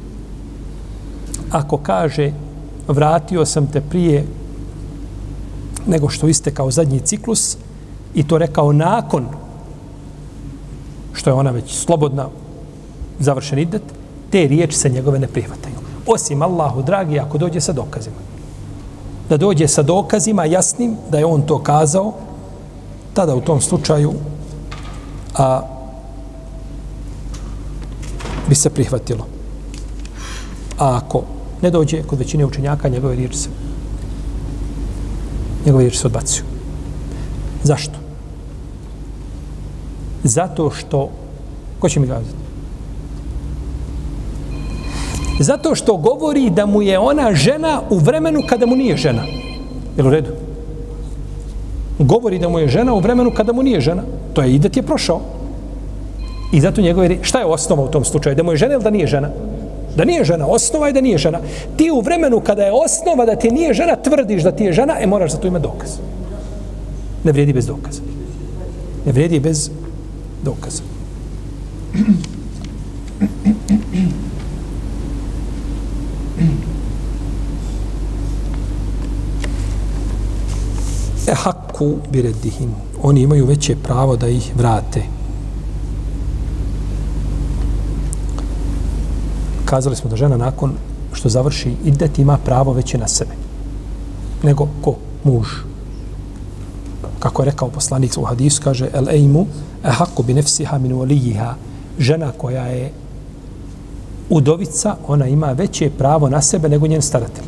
Speaker 2: ako kaže vratio sam te prije nego što istekao zadnji ciklus i to rekao nakon što je ona već slobodna, završen idet, te riječi se njegove ne prihvataju. Osim Allahu dragi, ako dođe sa dokazima. Da dođe sa dokazima jasnim da je on to kazao, tada u tom slučaju bi se prihvatilo. A ako ne dođe kod većine učenjaka, njegove riječi se odbacuju. Zašto? Zato što, ko će mi kazati? Zato što govori da mu je ona žena u vremenu kada mu nije žena. Jel u redu? Govori da mu je žena u vremenu kada mu nije žena. To je idet je prošao. I zato njegove, šta je osnova u tom slučaju? Da mu je žena ili da nije žena? Da nije žena. Osnova je da nije žena. Ti u vremenu kada je osnova da ti nije žena, tvrdiš da ti je žena, moraš za to imati dokaz. Ne vrijedi bez dokaza. Ne vrijedi bez dokaza. Hakku bireddihin. Oni imaju veće pravo da ih vrate. Kazali smo da žena nakon što završi idet ima pravo veće na sebe. Nego ko? Muž. Kako je rekao poslanik u hadisu, kaže el ejmu hakku bi nefsiha min walijiha. Žena koja je udovica, ona ima veće pravo na sebe nego njen staratelj.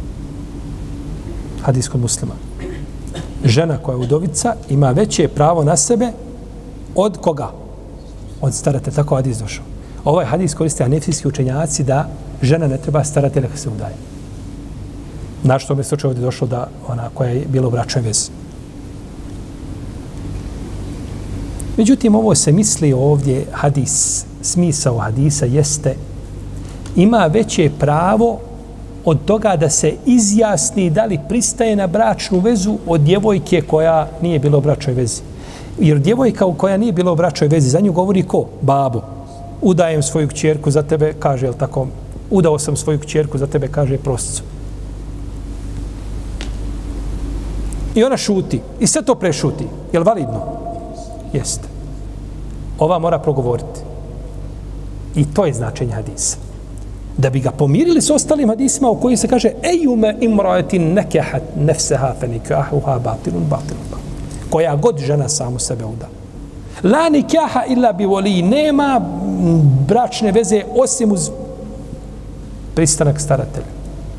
Speaker 2: Hadis kod Muslima. Žena koja je udovica ima veće pravo na sebe od koga? Od staratelja. Tako hadis došao. Ovaj hadis koriste hanefijski učenjaci da žena ne treba staratelja kada se udaje. Na što mi slučaj ovdje došlo da ona koja je bila u bračnoj vezi. Međutim, ovo se misli ovdje hadis, smisao hadisa jeste ima veće pravo od toga da se izjasni da li pristaje na bračnu vezu od djevojke koja nije bila u bračnoj vezi. Jer djevojka koja nije bila u bračnoj vezi, za nju govori ko? Babo. Udajem svoju kćerku za tebe, kaže, jel tako? Udao sam svoju kćerku za tebe, kaže proscu. I ona šuti. I sve to prešuti. Jel validno? Jeste. Ova mora progovoriti. I to je značenje hadisa. Da bi ga pomirili s ostalim hadisima u koji se kaže ejume imraetin nekehat nefseha fe nikahuha batilun batilun. Koja god žena samu sebe uda. La nikaha illa bi voli. Nema bračne veze osim uz pristanak staratelja.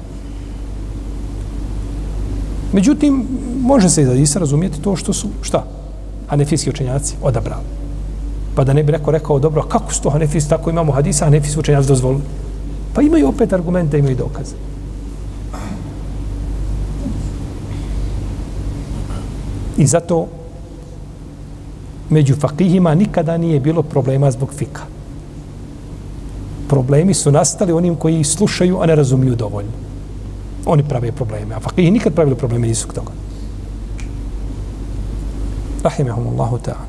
Speaker 2: Međutim, može se iz hadisa razumijeti to što su, šta? Hanefijski učenjaci odabrali. Pa da ne bi rekao, dobro, kako su to hanefijski, tako imamo hadisa, hanefijski učenjaci dozvolili. Pa imaju opet argumente, imaju dokaze. I zato među fakihima nikada nije bilo problema zbog fika. Problemi su nastali onim koji slušaju, a ne razumiju dovoljno. Oni prave probleme, a fakihi nikad pravili probleme nisu k toga. Rahimehumullahu ta'ala.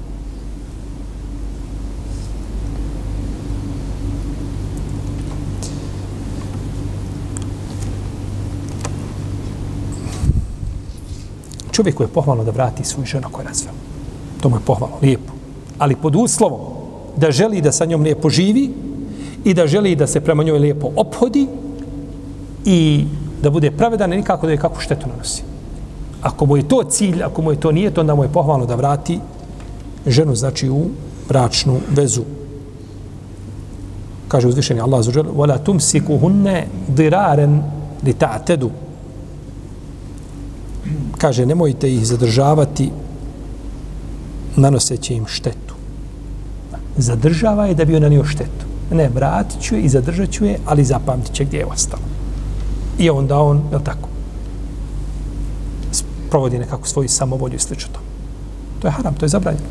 Speaker 2: Čovjeku je pohvalno da vrati svoju ženu koju je razveo. To mu je pohvalno, lijepo. Ali pod uslovom da želi da sa njom lijepo živi i da želi da se prema njoj lijepo ophodi i da bude pravedan i nikako da je kakvu štetu nanosi. Ako mu je to cilj, ako mu je to nije, to onda mu je pohvalno da vrati ženu, znači u bračnu vezu. Kaže uzvišeni Allah azza wa jalla: "Wala tumsikuhunna diraran li ta'tadu." Kaže, nemojte ih zadržavati nanoseći im štetu. Zadržava je da bi on nanio štetu. Ne, vratit ću je i zadržat ću je, ali zapamtit će gdje je ostalo. I onda on, je li tako, provodi nekako svoju samovolju i slično to. To je haram, to je zabranjeno.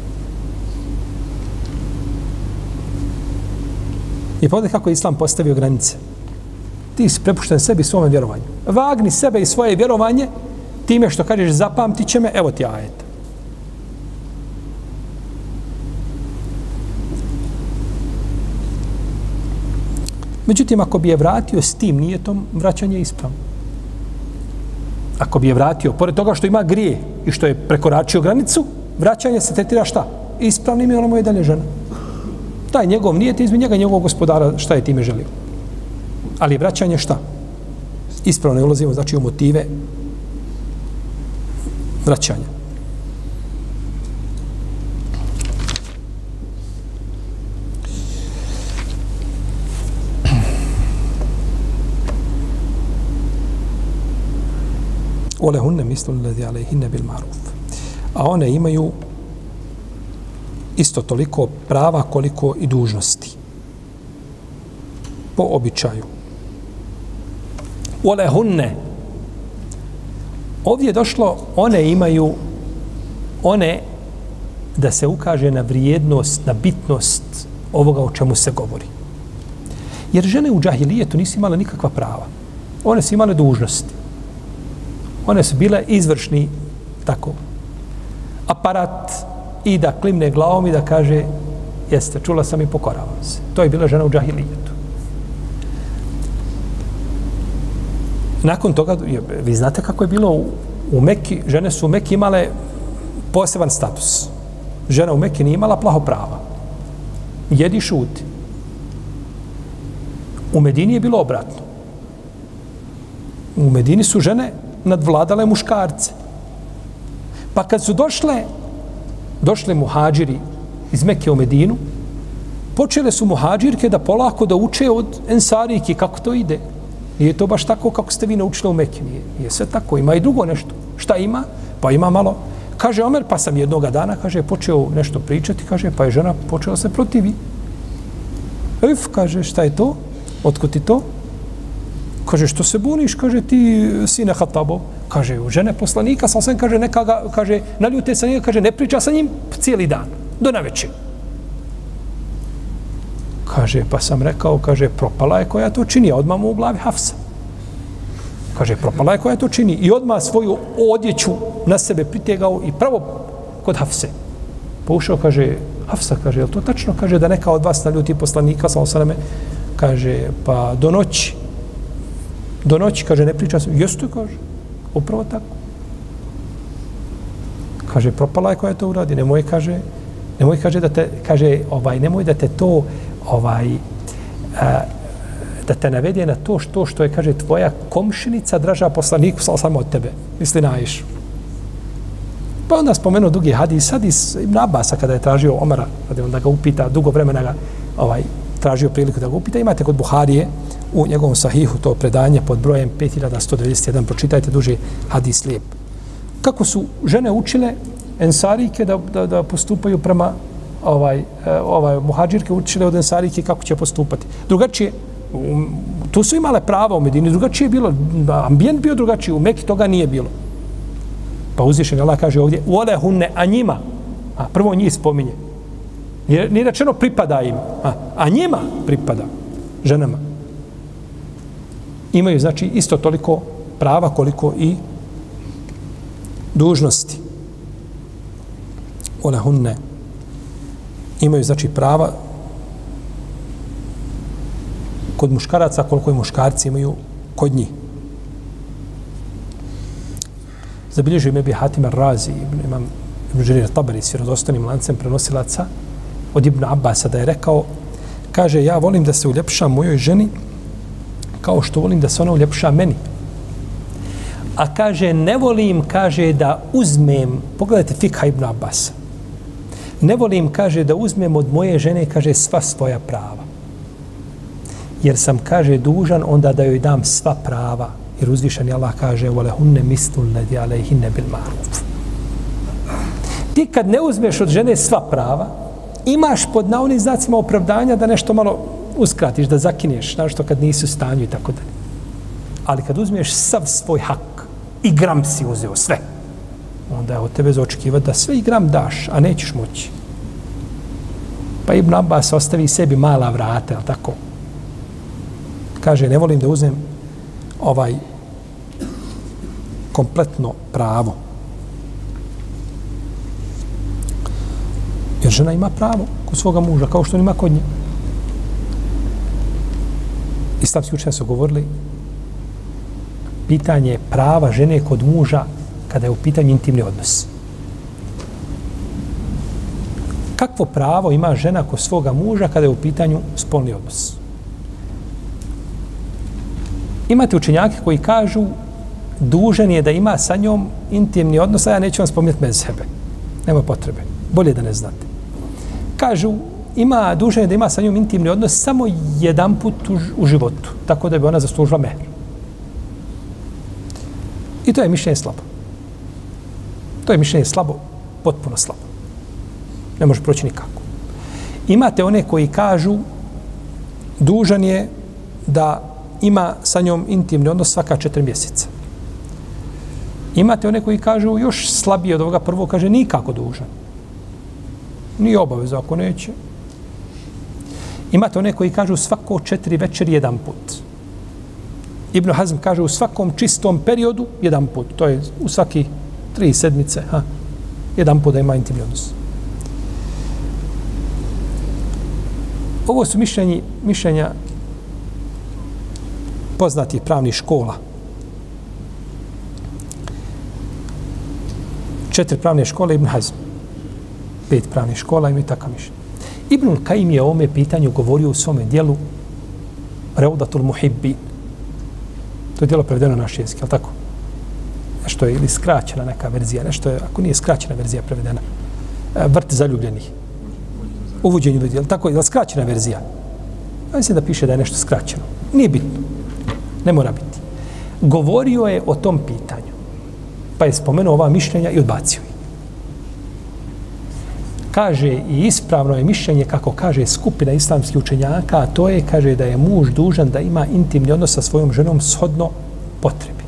Speaker 2: I pogledaj kako je Islam postavio granice. Ti si prepušten sebi svome vjerovanju. Vagni sebe i svoje vjerovanje time što kažeš zapamtit će me, evo ti ajet. Međutim, ako bi je vratio s tim nijetom, vraćanje je ispravno. Ako bi je vratio, pored toga što ima grije i što je prekoračio granicu, vraćanje se tretira šta? Ispravnim i ono mu je dalje žena. Taj njegov nijet izme njega i njegovog gospodara šta je time želio. Ali vraćanje šta? Ispravno ne ulazimo, znači u motive vraćanja. Olehunne mislu lezi alejhinne bil maruf. A one imaju isto toliko prava koliko i dužnosti. Po običaju. Olehunne. Ovdje je došlo, one imaju, one da se ukaže na vrijednost, na bitnost ovoga o čemu se govori. Jer žene u džahilijetu nisu imale nikakva prava. One su imale dužnosti. One su bile izvršni, tako, aparat i da klimne glavom i da kaže jeste, čula sam i pokoravam se. To je bila žena u džahilijetu. Nakon toga, vi znate kako je bilo u Mekki, žene su u Mekki imale poseban status. Žena u Mekki nije imala plaho prava. Jedi šuti. U Medini je bilo obratno. U Medini su žene nadvladale muškarce. Pa kad su došle muhađiri iz Mekke u Medinu, počele su muhađirke da polako da uče od ensariki kako to ide. Nije to baš tako kako ste vi naučili u Mekke. Nije sve tako. Ima i drugo nešto. Šta ima? Pa ima malo. Kaže Omer, pa sam jednoga dana, kaže, počeo nešto pričati, kaže, pa je žena počela se protivi. Kaže, šta je to? Otkud ti to? Kaže, što se buniš? Kaže, ti sine Hatabo. Kaže, žene poslanika, sam kaže, neka ga, kaže, naljute sa njega, kaže, ne priča sa njim cijeli dan. do naveče. Kaže, pa sam rekao, kaže, propala je koja to čini, a odmah mu u glavi Hafsa. Kaže, propala je koja to čini i odmah svoju odjeću na sebe pritegao i pravo kod Hafse. Pa ušao, kaže, Hafsa, kaže, je li to tačno? Kaže, da neka od vas naljuti poslanika, sallallahu, kaže, pa do noći, kaže, ne priča se, jeste, kaže, upravo tako. Kaže, propala je koja to uradi, nemoj, kaže, da te, kaže, nemoj da te to, da te navede na to što je, kaže, tvoja komšinica draža poslaniku, samo od tebe, misli na Aishu. Pa onda spomenuo dugi hadis Ibn Abasa kada je tražio Omara, kada onda ga upita, dugo vremena ga tražio priliku da ga upita. Imate kod Buharije u njegovom sahihu to predanje pod brojem 5191, pročitajte duže hadis lijep. Kako su žene učile ensarike da postupaju prema muhadžirke učile od ensarike kako će postupati. Drugačije, tu su imale prava u Medini, drugačije je bilo, ambijent bio drugačiji, u Meki toga nije bilo. Pa uzvišen Allah kaže ovdje, vole hunne, a njima, prvo njih spominje. Nije rečeno pripada im, a njima pripada, ženama. Imaju, znači, isto toliko prava koliko i dužnosti. Vole hunne. Imaju, znači, prava kod muškaraca koliko i muškarci imaju kod njih. Zabilježio im Ebi Hatim ar-Razi, Ibn Đarir Tabari s vjerodostojnim lancem prenosilaca od Ibn Abbasa da je rekao, kaže, ja volim da se uljepšam mojoj ženi kao što volim da se ona uljepša meni. A kaže, ne volim, kaže, da uzmem, pogledajte fikha Ibn Abbasa, ne volim, kaže, da uzmem od moje žene, kaže, sva svoja prava. Jer sam, kaže, dužan onda da joj dam sva prava. Jer uzvišeni Allah kaže وَلَهُنَّ مِثْلُ الَّذِي عَلَيْهِنَّ بِالْمَعْرُوفِ. Ti kad ne uzmeš od žene sva prava, imaš pod navodnim znacima opravdanja da nešto malo uskratiš, da zakineš, što kad nisu u stanju i tako dalje. Ali kad uzmeš sav svoj hak i gram si uzeo sve, onda je od tebe za očekivati da sve i gram daš, a nećeš moći. Pa Ibn Abbas ostavi sebi mala vrata, ali tako? Kaže, ne volim da uzmem kompletno pravo. Jer žena ima pravo kod svoga muža, kao što on ima kod nje. Islamski učenjaci su govorili pitanje prava žene kod muža kada je u pitanju intimni odnos. Kakvo pravo ima žena kod svoga muža kada je u pitanju spolni odnos? Imate učenjake koji kažu dužan je da ima sa njom intimni odnos, a ja neću vam spominjati mezhebe. Nema potrebe. Bolje da ne znate. Kažu, dužan je da ima sa njom intimni odnos samo jedan put u životu, tako da bi ona zaslužila mehr. I to je mišljenje slabo. To je mišljenje slabo, potpuno slabo. Ne može proći nikako. Imate one koji kažu dužan je da ima sa njom intimni odnos svaka 4 mjeseca. Imate one koji kažu još slabije od ovoga prvo, kaže nikako dužan. Nije obaveza ako neće. Imate one koji kažu svako 4 večeri jedan put. Ibn Hazm kaže u svakom čistom periodu jedan put. To je u svaki 3 sedmice. Jedan put da ima intimni odnos. Ovo su mišljenja poznatih pravnih škola. 4 pravne škole Ibn Hazm. 5 pravnih škola imaju takav mišljenje. Ibnul Kajim je o ovome pitanju govorio u svome dijelu Reudatul Muhibbin. To je dijelo prevedeno na naš jezik, je li tako? Nešto je ili skraćena neka verzija, nešto je, ako nije skraćena verzija prevedena, vrt zaljubljenih. Uvođenju verzija, je li tako? Je li skraćena verzija? Ja mislim da piše da je nešto skraćeno. Nije bitno. Ne mora biti. Govorio je o tom pitanju. Pa je spomenuo ova mišljenja i odbacio ih. Kaže i ispravno je mišljenje, kako kaže skupina islamskih učenjaka, a to je, kaže, da je muž dužan da ima intimni odnos sa svojom ženom shodno potrebi.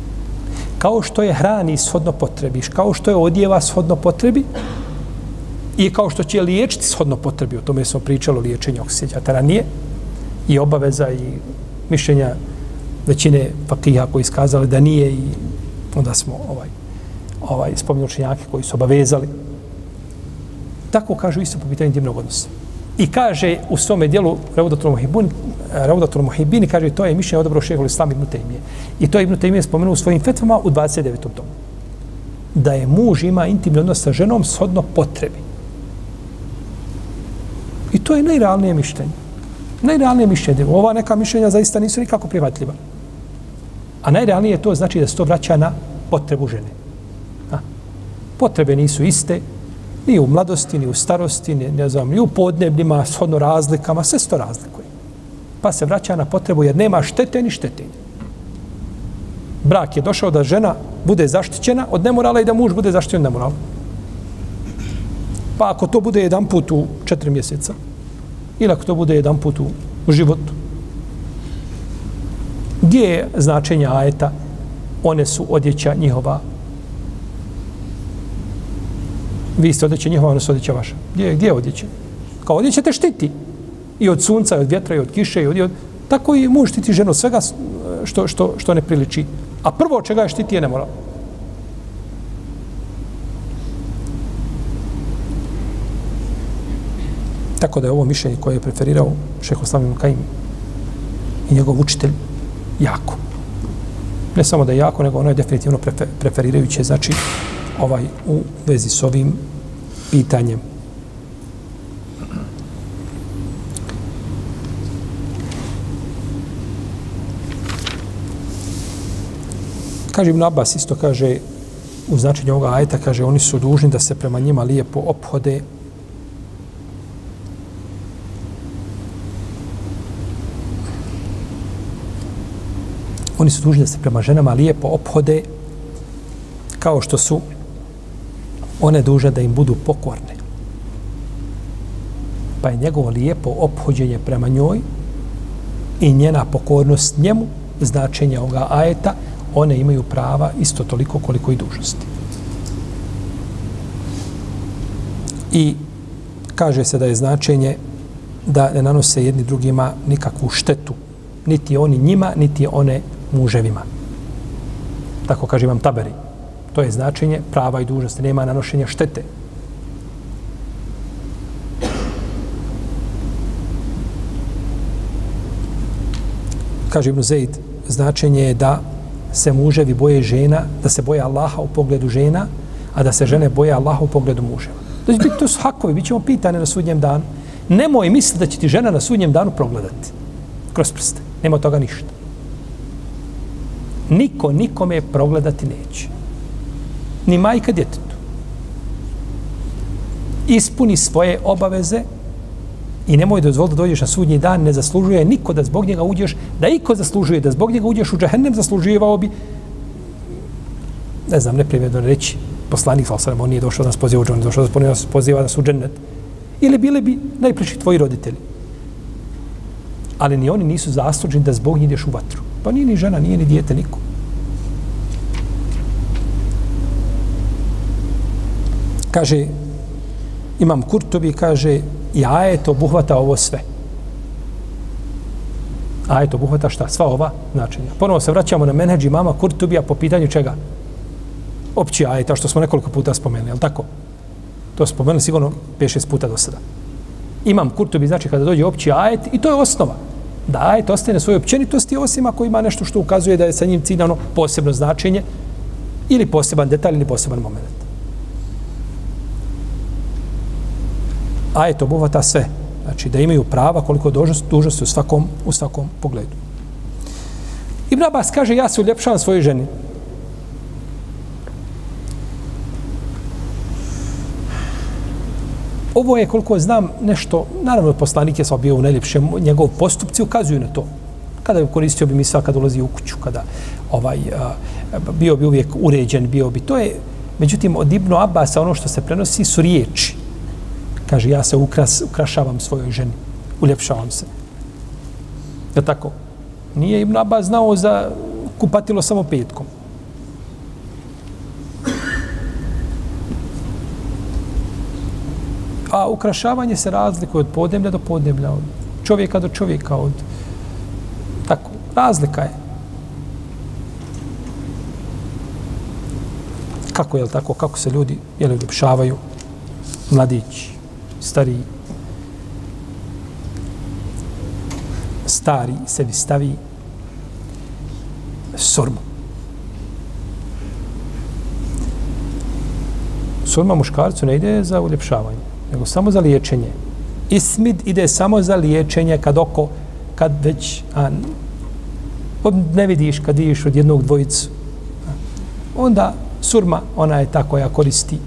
Speaker 2: Kao što je hrani shodno potrebi, kao što je odjeva shodno potrebi, I kao što će liječiti shodno potrebi, o tome smo pričali o liječenju oksjeđata ranije, i obaveza i mišljenja većine fakija koji iskazali da nije, i onda smo spominjali učenjake koji su obavezali. Tako kažu isto po pitanju intimnog odnosa. I kaže u svome dijelu Raudatul Muhibini, kaže to je mišljenje odabrao šejhul Islam Ibn Taymije. I to je Ibn Taymije spomenuo u svojim fetvama u 29. tomu. Da je muž ima intimni odnos sa ženom shodno potrebi. I to je najrealnije mišljenje. Najrealnije mišljenje. Ova neka mišljenja zaista nisu nikako prihvatljiva. A najrealnije to znači da se to vraća na potrebu žene. Potrebe nisu iste, ni u mladosti, ni u starosti, ni u podnebljima, shodno razlikama, sve se to razlikuje. Pa se vraća na potrebu jer nema štete ni štetenja. Brak je došao da žena bude zaštićena od nemorala i da muž bude zaštićen od nemorala. Pa ako to bude jedan put u 4 mjeseca, ili ako to bude jedan put u životu, gdje je značenje ajeta? One su odjeća njihova. Vi ste odjeća njihova, one su odjeća vaša. Gdje je odjeća? Kao odjeća te štiti. I od sunca, i od vjetra, i od kiše, i od... Tako i muž štiti ženu od svega što ne priliči. A prvo od čega je štiti je nemoral. Tako da je ovo mišljenje koje je preferirao šejh Islam Ibn Kajim i njegov učitelj jako. Ne samo da je jako, nego ono je definitivno preferirajuće, znači u vezi s ovim pitanjem. Kaže Ibn Abbas isto, kaže, u značenju ovoga ajeta, kaže, oni su dužni da se prema njima lijepo ophode. Oni su dužni da se prema ženama lijepo ophode kao što su one dužne da im budu pokorne. Pa je njegovo lijepo ophođenje prema njoj i njena pokornost njemu značenje ovoga ajeta, one imaju prava isto toliko koliko i dužnosti. I kaže se da je značenje da ne nanose jedni drugima nikakvu štetu. Niti oni njima, niti one muževima. Tako kaže Imam Taberi. To je značenje prava i dužnosti. Nema nanošenja štete. Kaže Ibn Zeid, značenje je da se muževi boje žena, da se boje Allaha u pogledu žena, a da se žene boje Allaha u pogledu muževa. To su hakovi, bit ćemo pitane na sudnjem danu. Nemoj misliti da će ti žena na sudnjem danu progledati kroz prste. Nema toga ništa. Niko nikome progledati neće. Ni majka djetetu. Ispuni svoje obaveze i nemoj dozvoliti da dođeš na sudnji dan, ne zaslužuje niko da zbog njega uđeš, da iko zaslužuje da zbog njega uđeš u džehennem, zasluživao bi, ne znam, neprimjerno reći, poslanik, on nije došao da nas poziva u džehennem, došao da nas poziva da su džennet. Ili bili bi najpreći tvoji roditelji. Ali ni oni nisu zasluženi da zbog njih ideš u vatru. Pa nije ni žena, nije ni dijete, niko. Kaže, Imam Kurtubi, kaže, i ajet obuhvata ovo sve. Ajet obuhvata šta? Sva ova značenja. Ponovo se vraćamo na menheđ imama Kurtubija po pitanju čega? Opći ajeta, što smo nekoliko puta spomenuli, je li tako? To spomenuli sigurno 5-6 puta do sada. Imam Kurtubi, znači kada dođe opći ajet, i to je osnova. Da ajet ostaje na svojoj općenitosti, osim ako ima nešto što ukazuje da je sa njim ciljano posebno značenje, ili poseban detalj, ili poseban moment. Ajet obuhvata sve. Znači da imaju prava koliko dužnosti u svakom pogledu. Ibn Abbas kaže, ja se uljepšavam svojoj ženi. Ovo je, koliko znam, nešto, naravno poslanik je sva bio u najljepšem, njegov postupci ukazuju na to. Kada bi koristio bi misao kad ulazi u kuću, kada bio bi uvijek uređen, bio bi. To je, međutim, od Ibn Abbasa ono što se prenosi su riječi. Kaže, ja se ukrašavam svojoj ženi, uljepšavam se. Je tako? Nije Ibn Abbas znao za kupatilo samo petkom. A ukrašavanje se razlikuje od podneblja do podneblja, od čovjeka do čovjeka, od tako, razlika je. Kako je tako, kako se ljudi uljepšavaju, mladići, stariji, stari sebi stavi surmu. Surma muškarcu ne ide za uljepšavanje, nego samo za liječenje. Ismid ide samo za liječenje kad već ne vidiš, kad vidiš od jednog dvojicu. Onda surma, ona je ta koja koristi.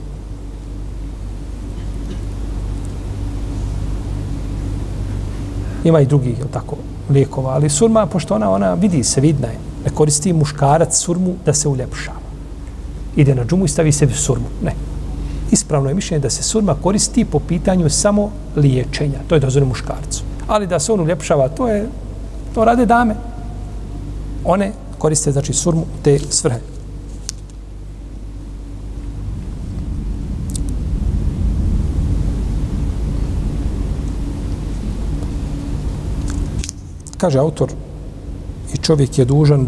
Speaker 2: Ima i drugih, tako, lijekova, ali surma, pošto ona vidi se, vidna je. Ne koristi muškarac surmu da se uljepšava. Ide na džumu i stavi sebi surmu. Ne. Ispravno je mišljenje da se surma koristi po pitanju samo liječenja. To je dozvoljeno muškarcu. Ali da se on uljepšava, to rade dame. One koriste, znači, surmu te svrhe. Kaže autor, i čovjek je dužan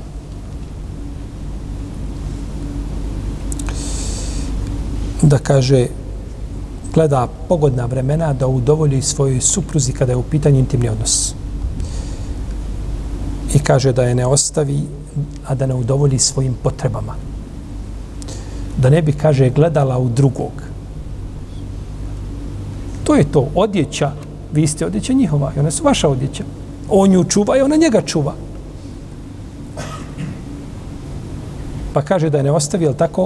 Speaker 2: da kaže, gleda pogodna vremena da udovolji svojoj supruzi kada je u pitanju intimni odnos. I kaže da je ne ostavi, a da ne udovolji svojim potrebama. Da ne bi, kaže, gledala u drugog. To je to, odjeća, vi ste odjeća njihova i one su vaša odjeća. On ju čuva i ona njega čuva. Pa kaže da je ne ostavi, jel tako,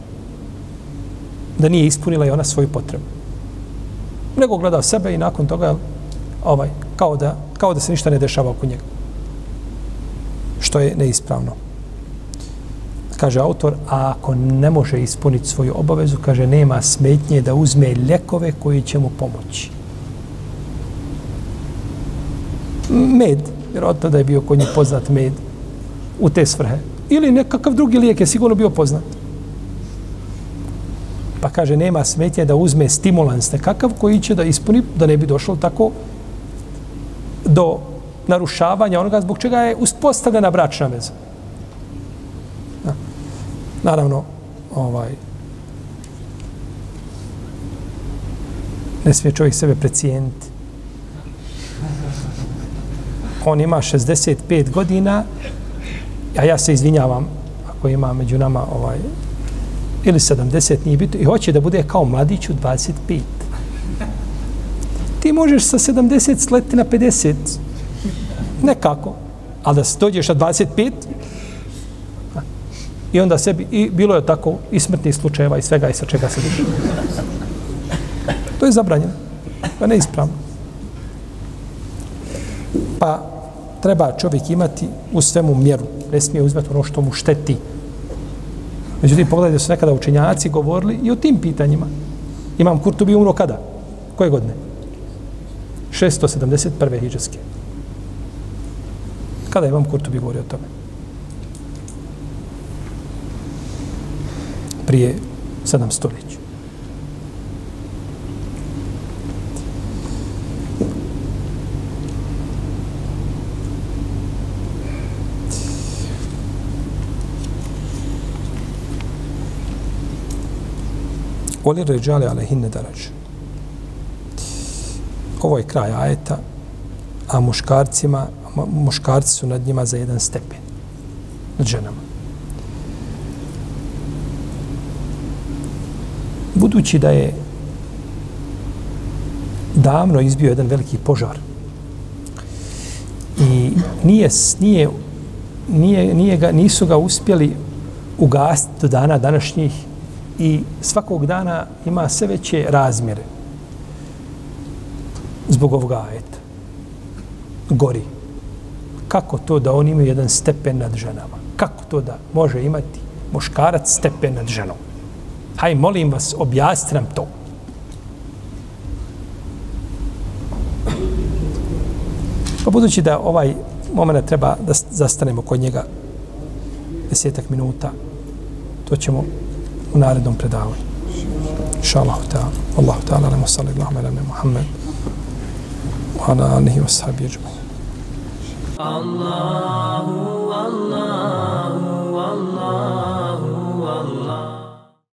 Speaker 2: da nije ispunila i ona svoju potrebu. Nego gleda sebe i nakon toga kao da se ništa ne dešava oko njega. Što je neispravno. Kaže autor, a ako ne može ispuniti svoju obavezu, kaže, nema smetnje da uzme ljekove koji će mu pomoći. Med, vjerojatno da je bio kod njih poznat med u te svrhe. Ili nekakav drugi lijek je sigurno bio poznat. Pa kaže, nema smetnje da uzme stimulans nekakav koji će da ispuni, da ne bi došlo tako do narušavanja onoga zbog čega je uspostavljena bračna veza. Naravno, ne smije čovjek sebe precijeniti. On ima 65 godina, a ja se izvinjavam ako ima među nama ili 70, nije bitno, i hoće da bude kao mladić u 25. Ti možeš sa 70 sleti na 50. Nekako. Ali da se dođeš na 25, i onda sebi, i bilo je tako i smrtnih slučajeva i svega i sa čega se diše. To je zabranjeno. Pa neispravno. Pa treba čovjek imati u svemu mjeru. Ne smije uzmeti ono što mu šteti. Međutim, pogledajte da su nekada učenjaci govorili i o tim pitanjima. Imam Kurtubi umro kada? Koje godine? 671. hidžrske. Kada Imam Kurtubi govorio o tome? Prije 7 stoljeća. Oli ređale alehinne darađ. Ovo je kraj ajeta, a muškarci su nad njima za jedan stepen. Nad ženama. Budući da je davno izbio jedan veliki požar i nisu ga uspjeli ugasiti do dana današnjih i svakog dana ima sve veće razmjere zbog ovoga ajeta. Gori. Kako to da on ima jedan stepen nad ženama? Kako to da može imati muškarac stepen nad ženom? Haj, molim vas, objasnite nam to. Pa budući da ovaj moment treba da zastanemo kod njega 10 minuta, to ćemo u narednom predavanju. Inša Allah ta'ala. Allahu ta'ala, alaihi wa sallallahu ala Muhammed wa ala alihi wa sahbihi ajma'in.
Speaker 1: Allahu, Allahu, Allahu, Allahu.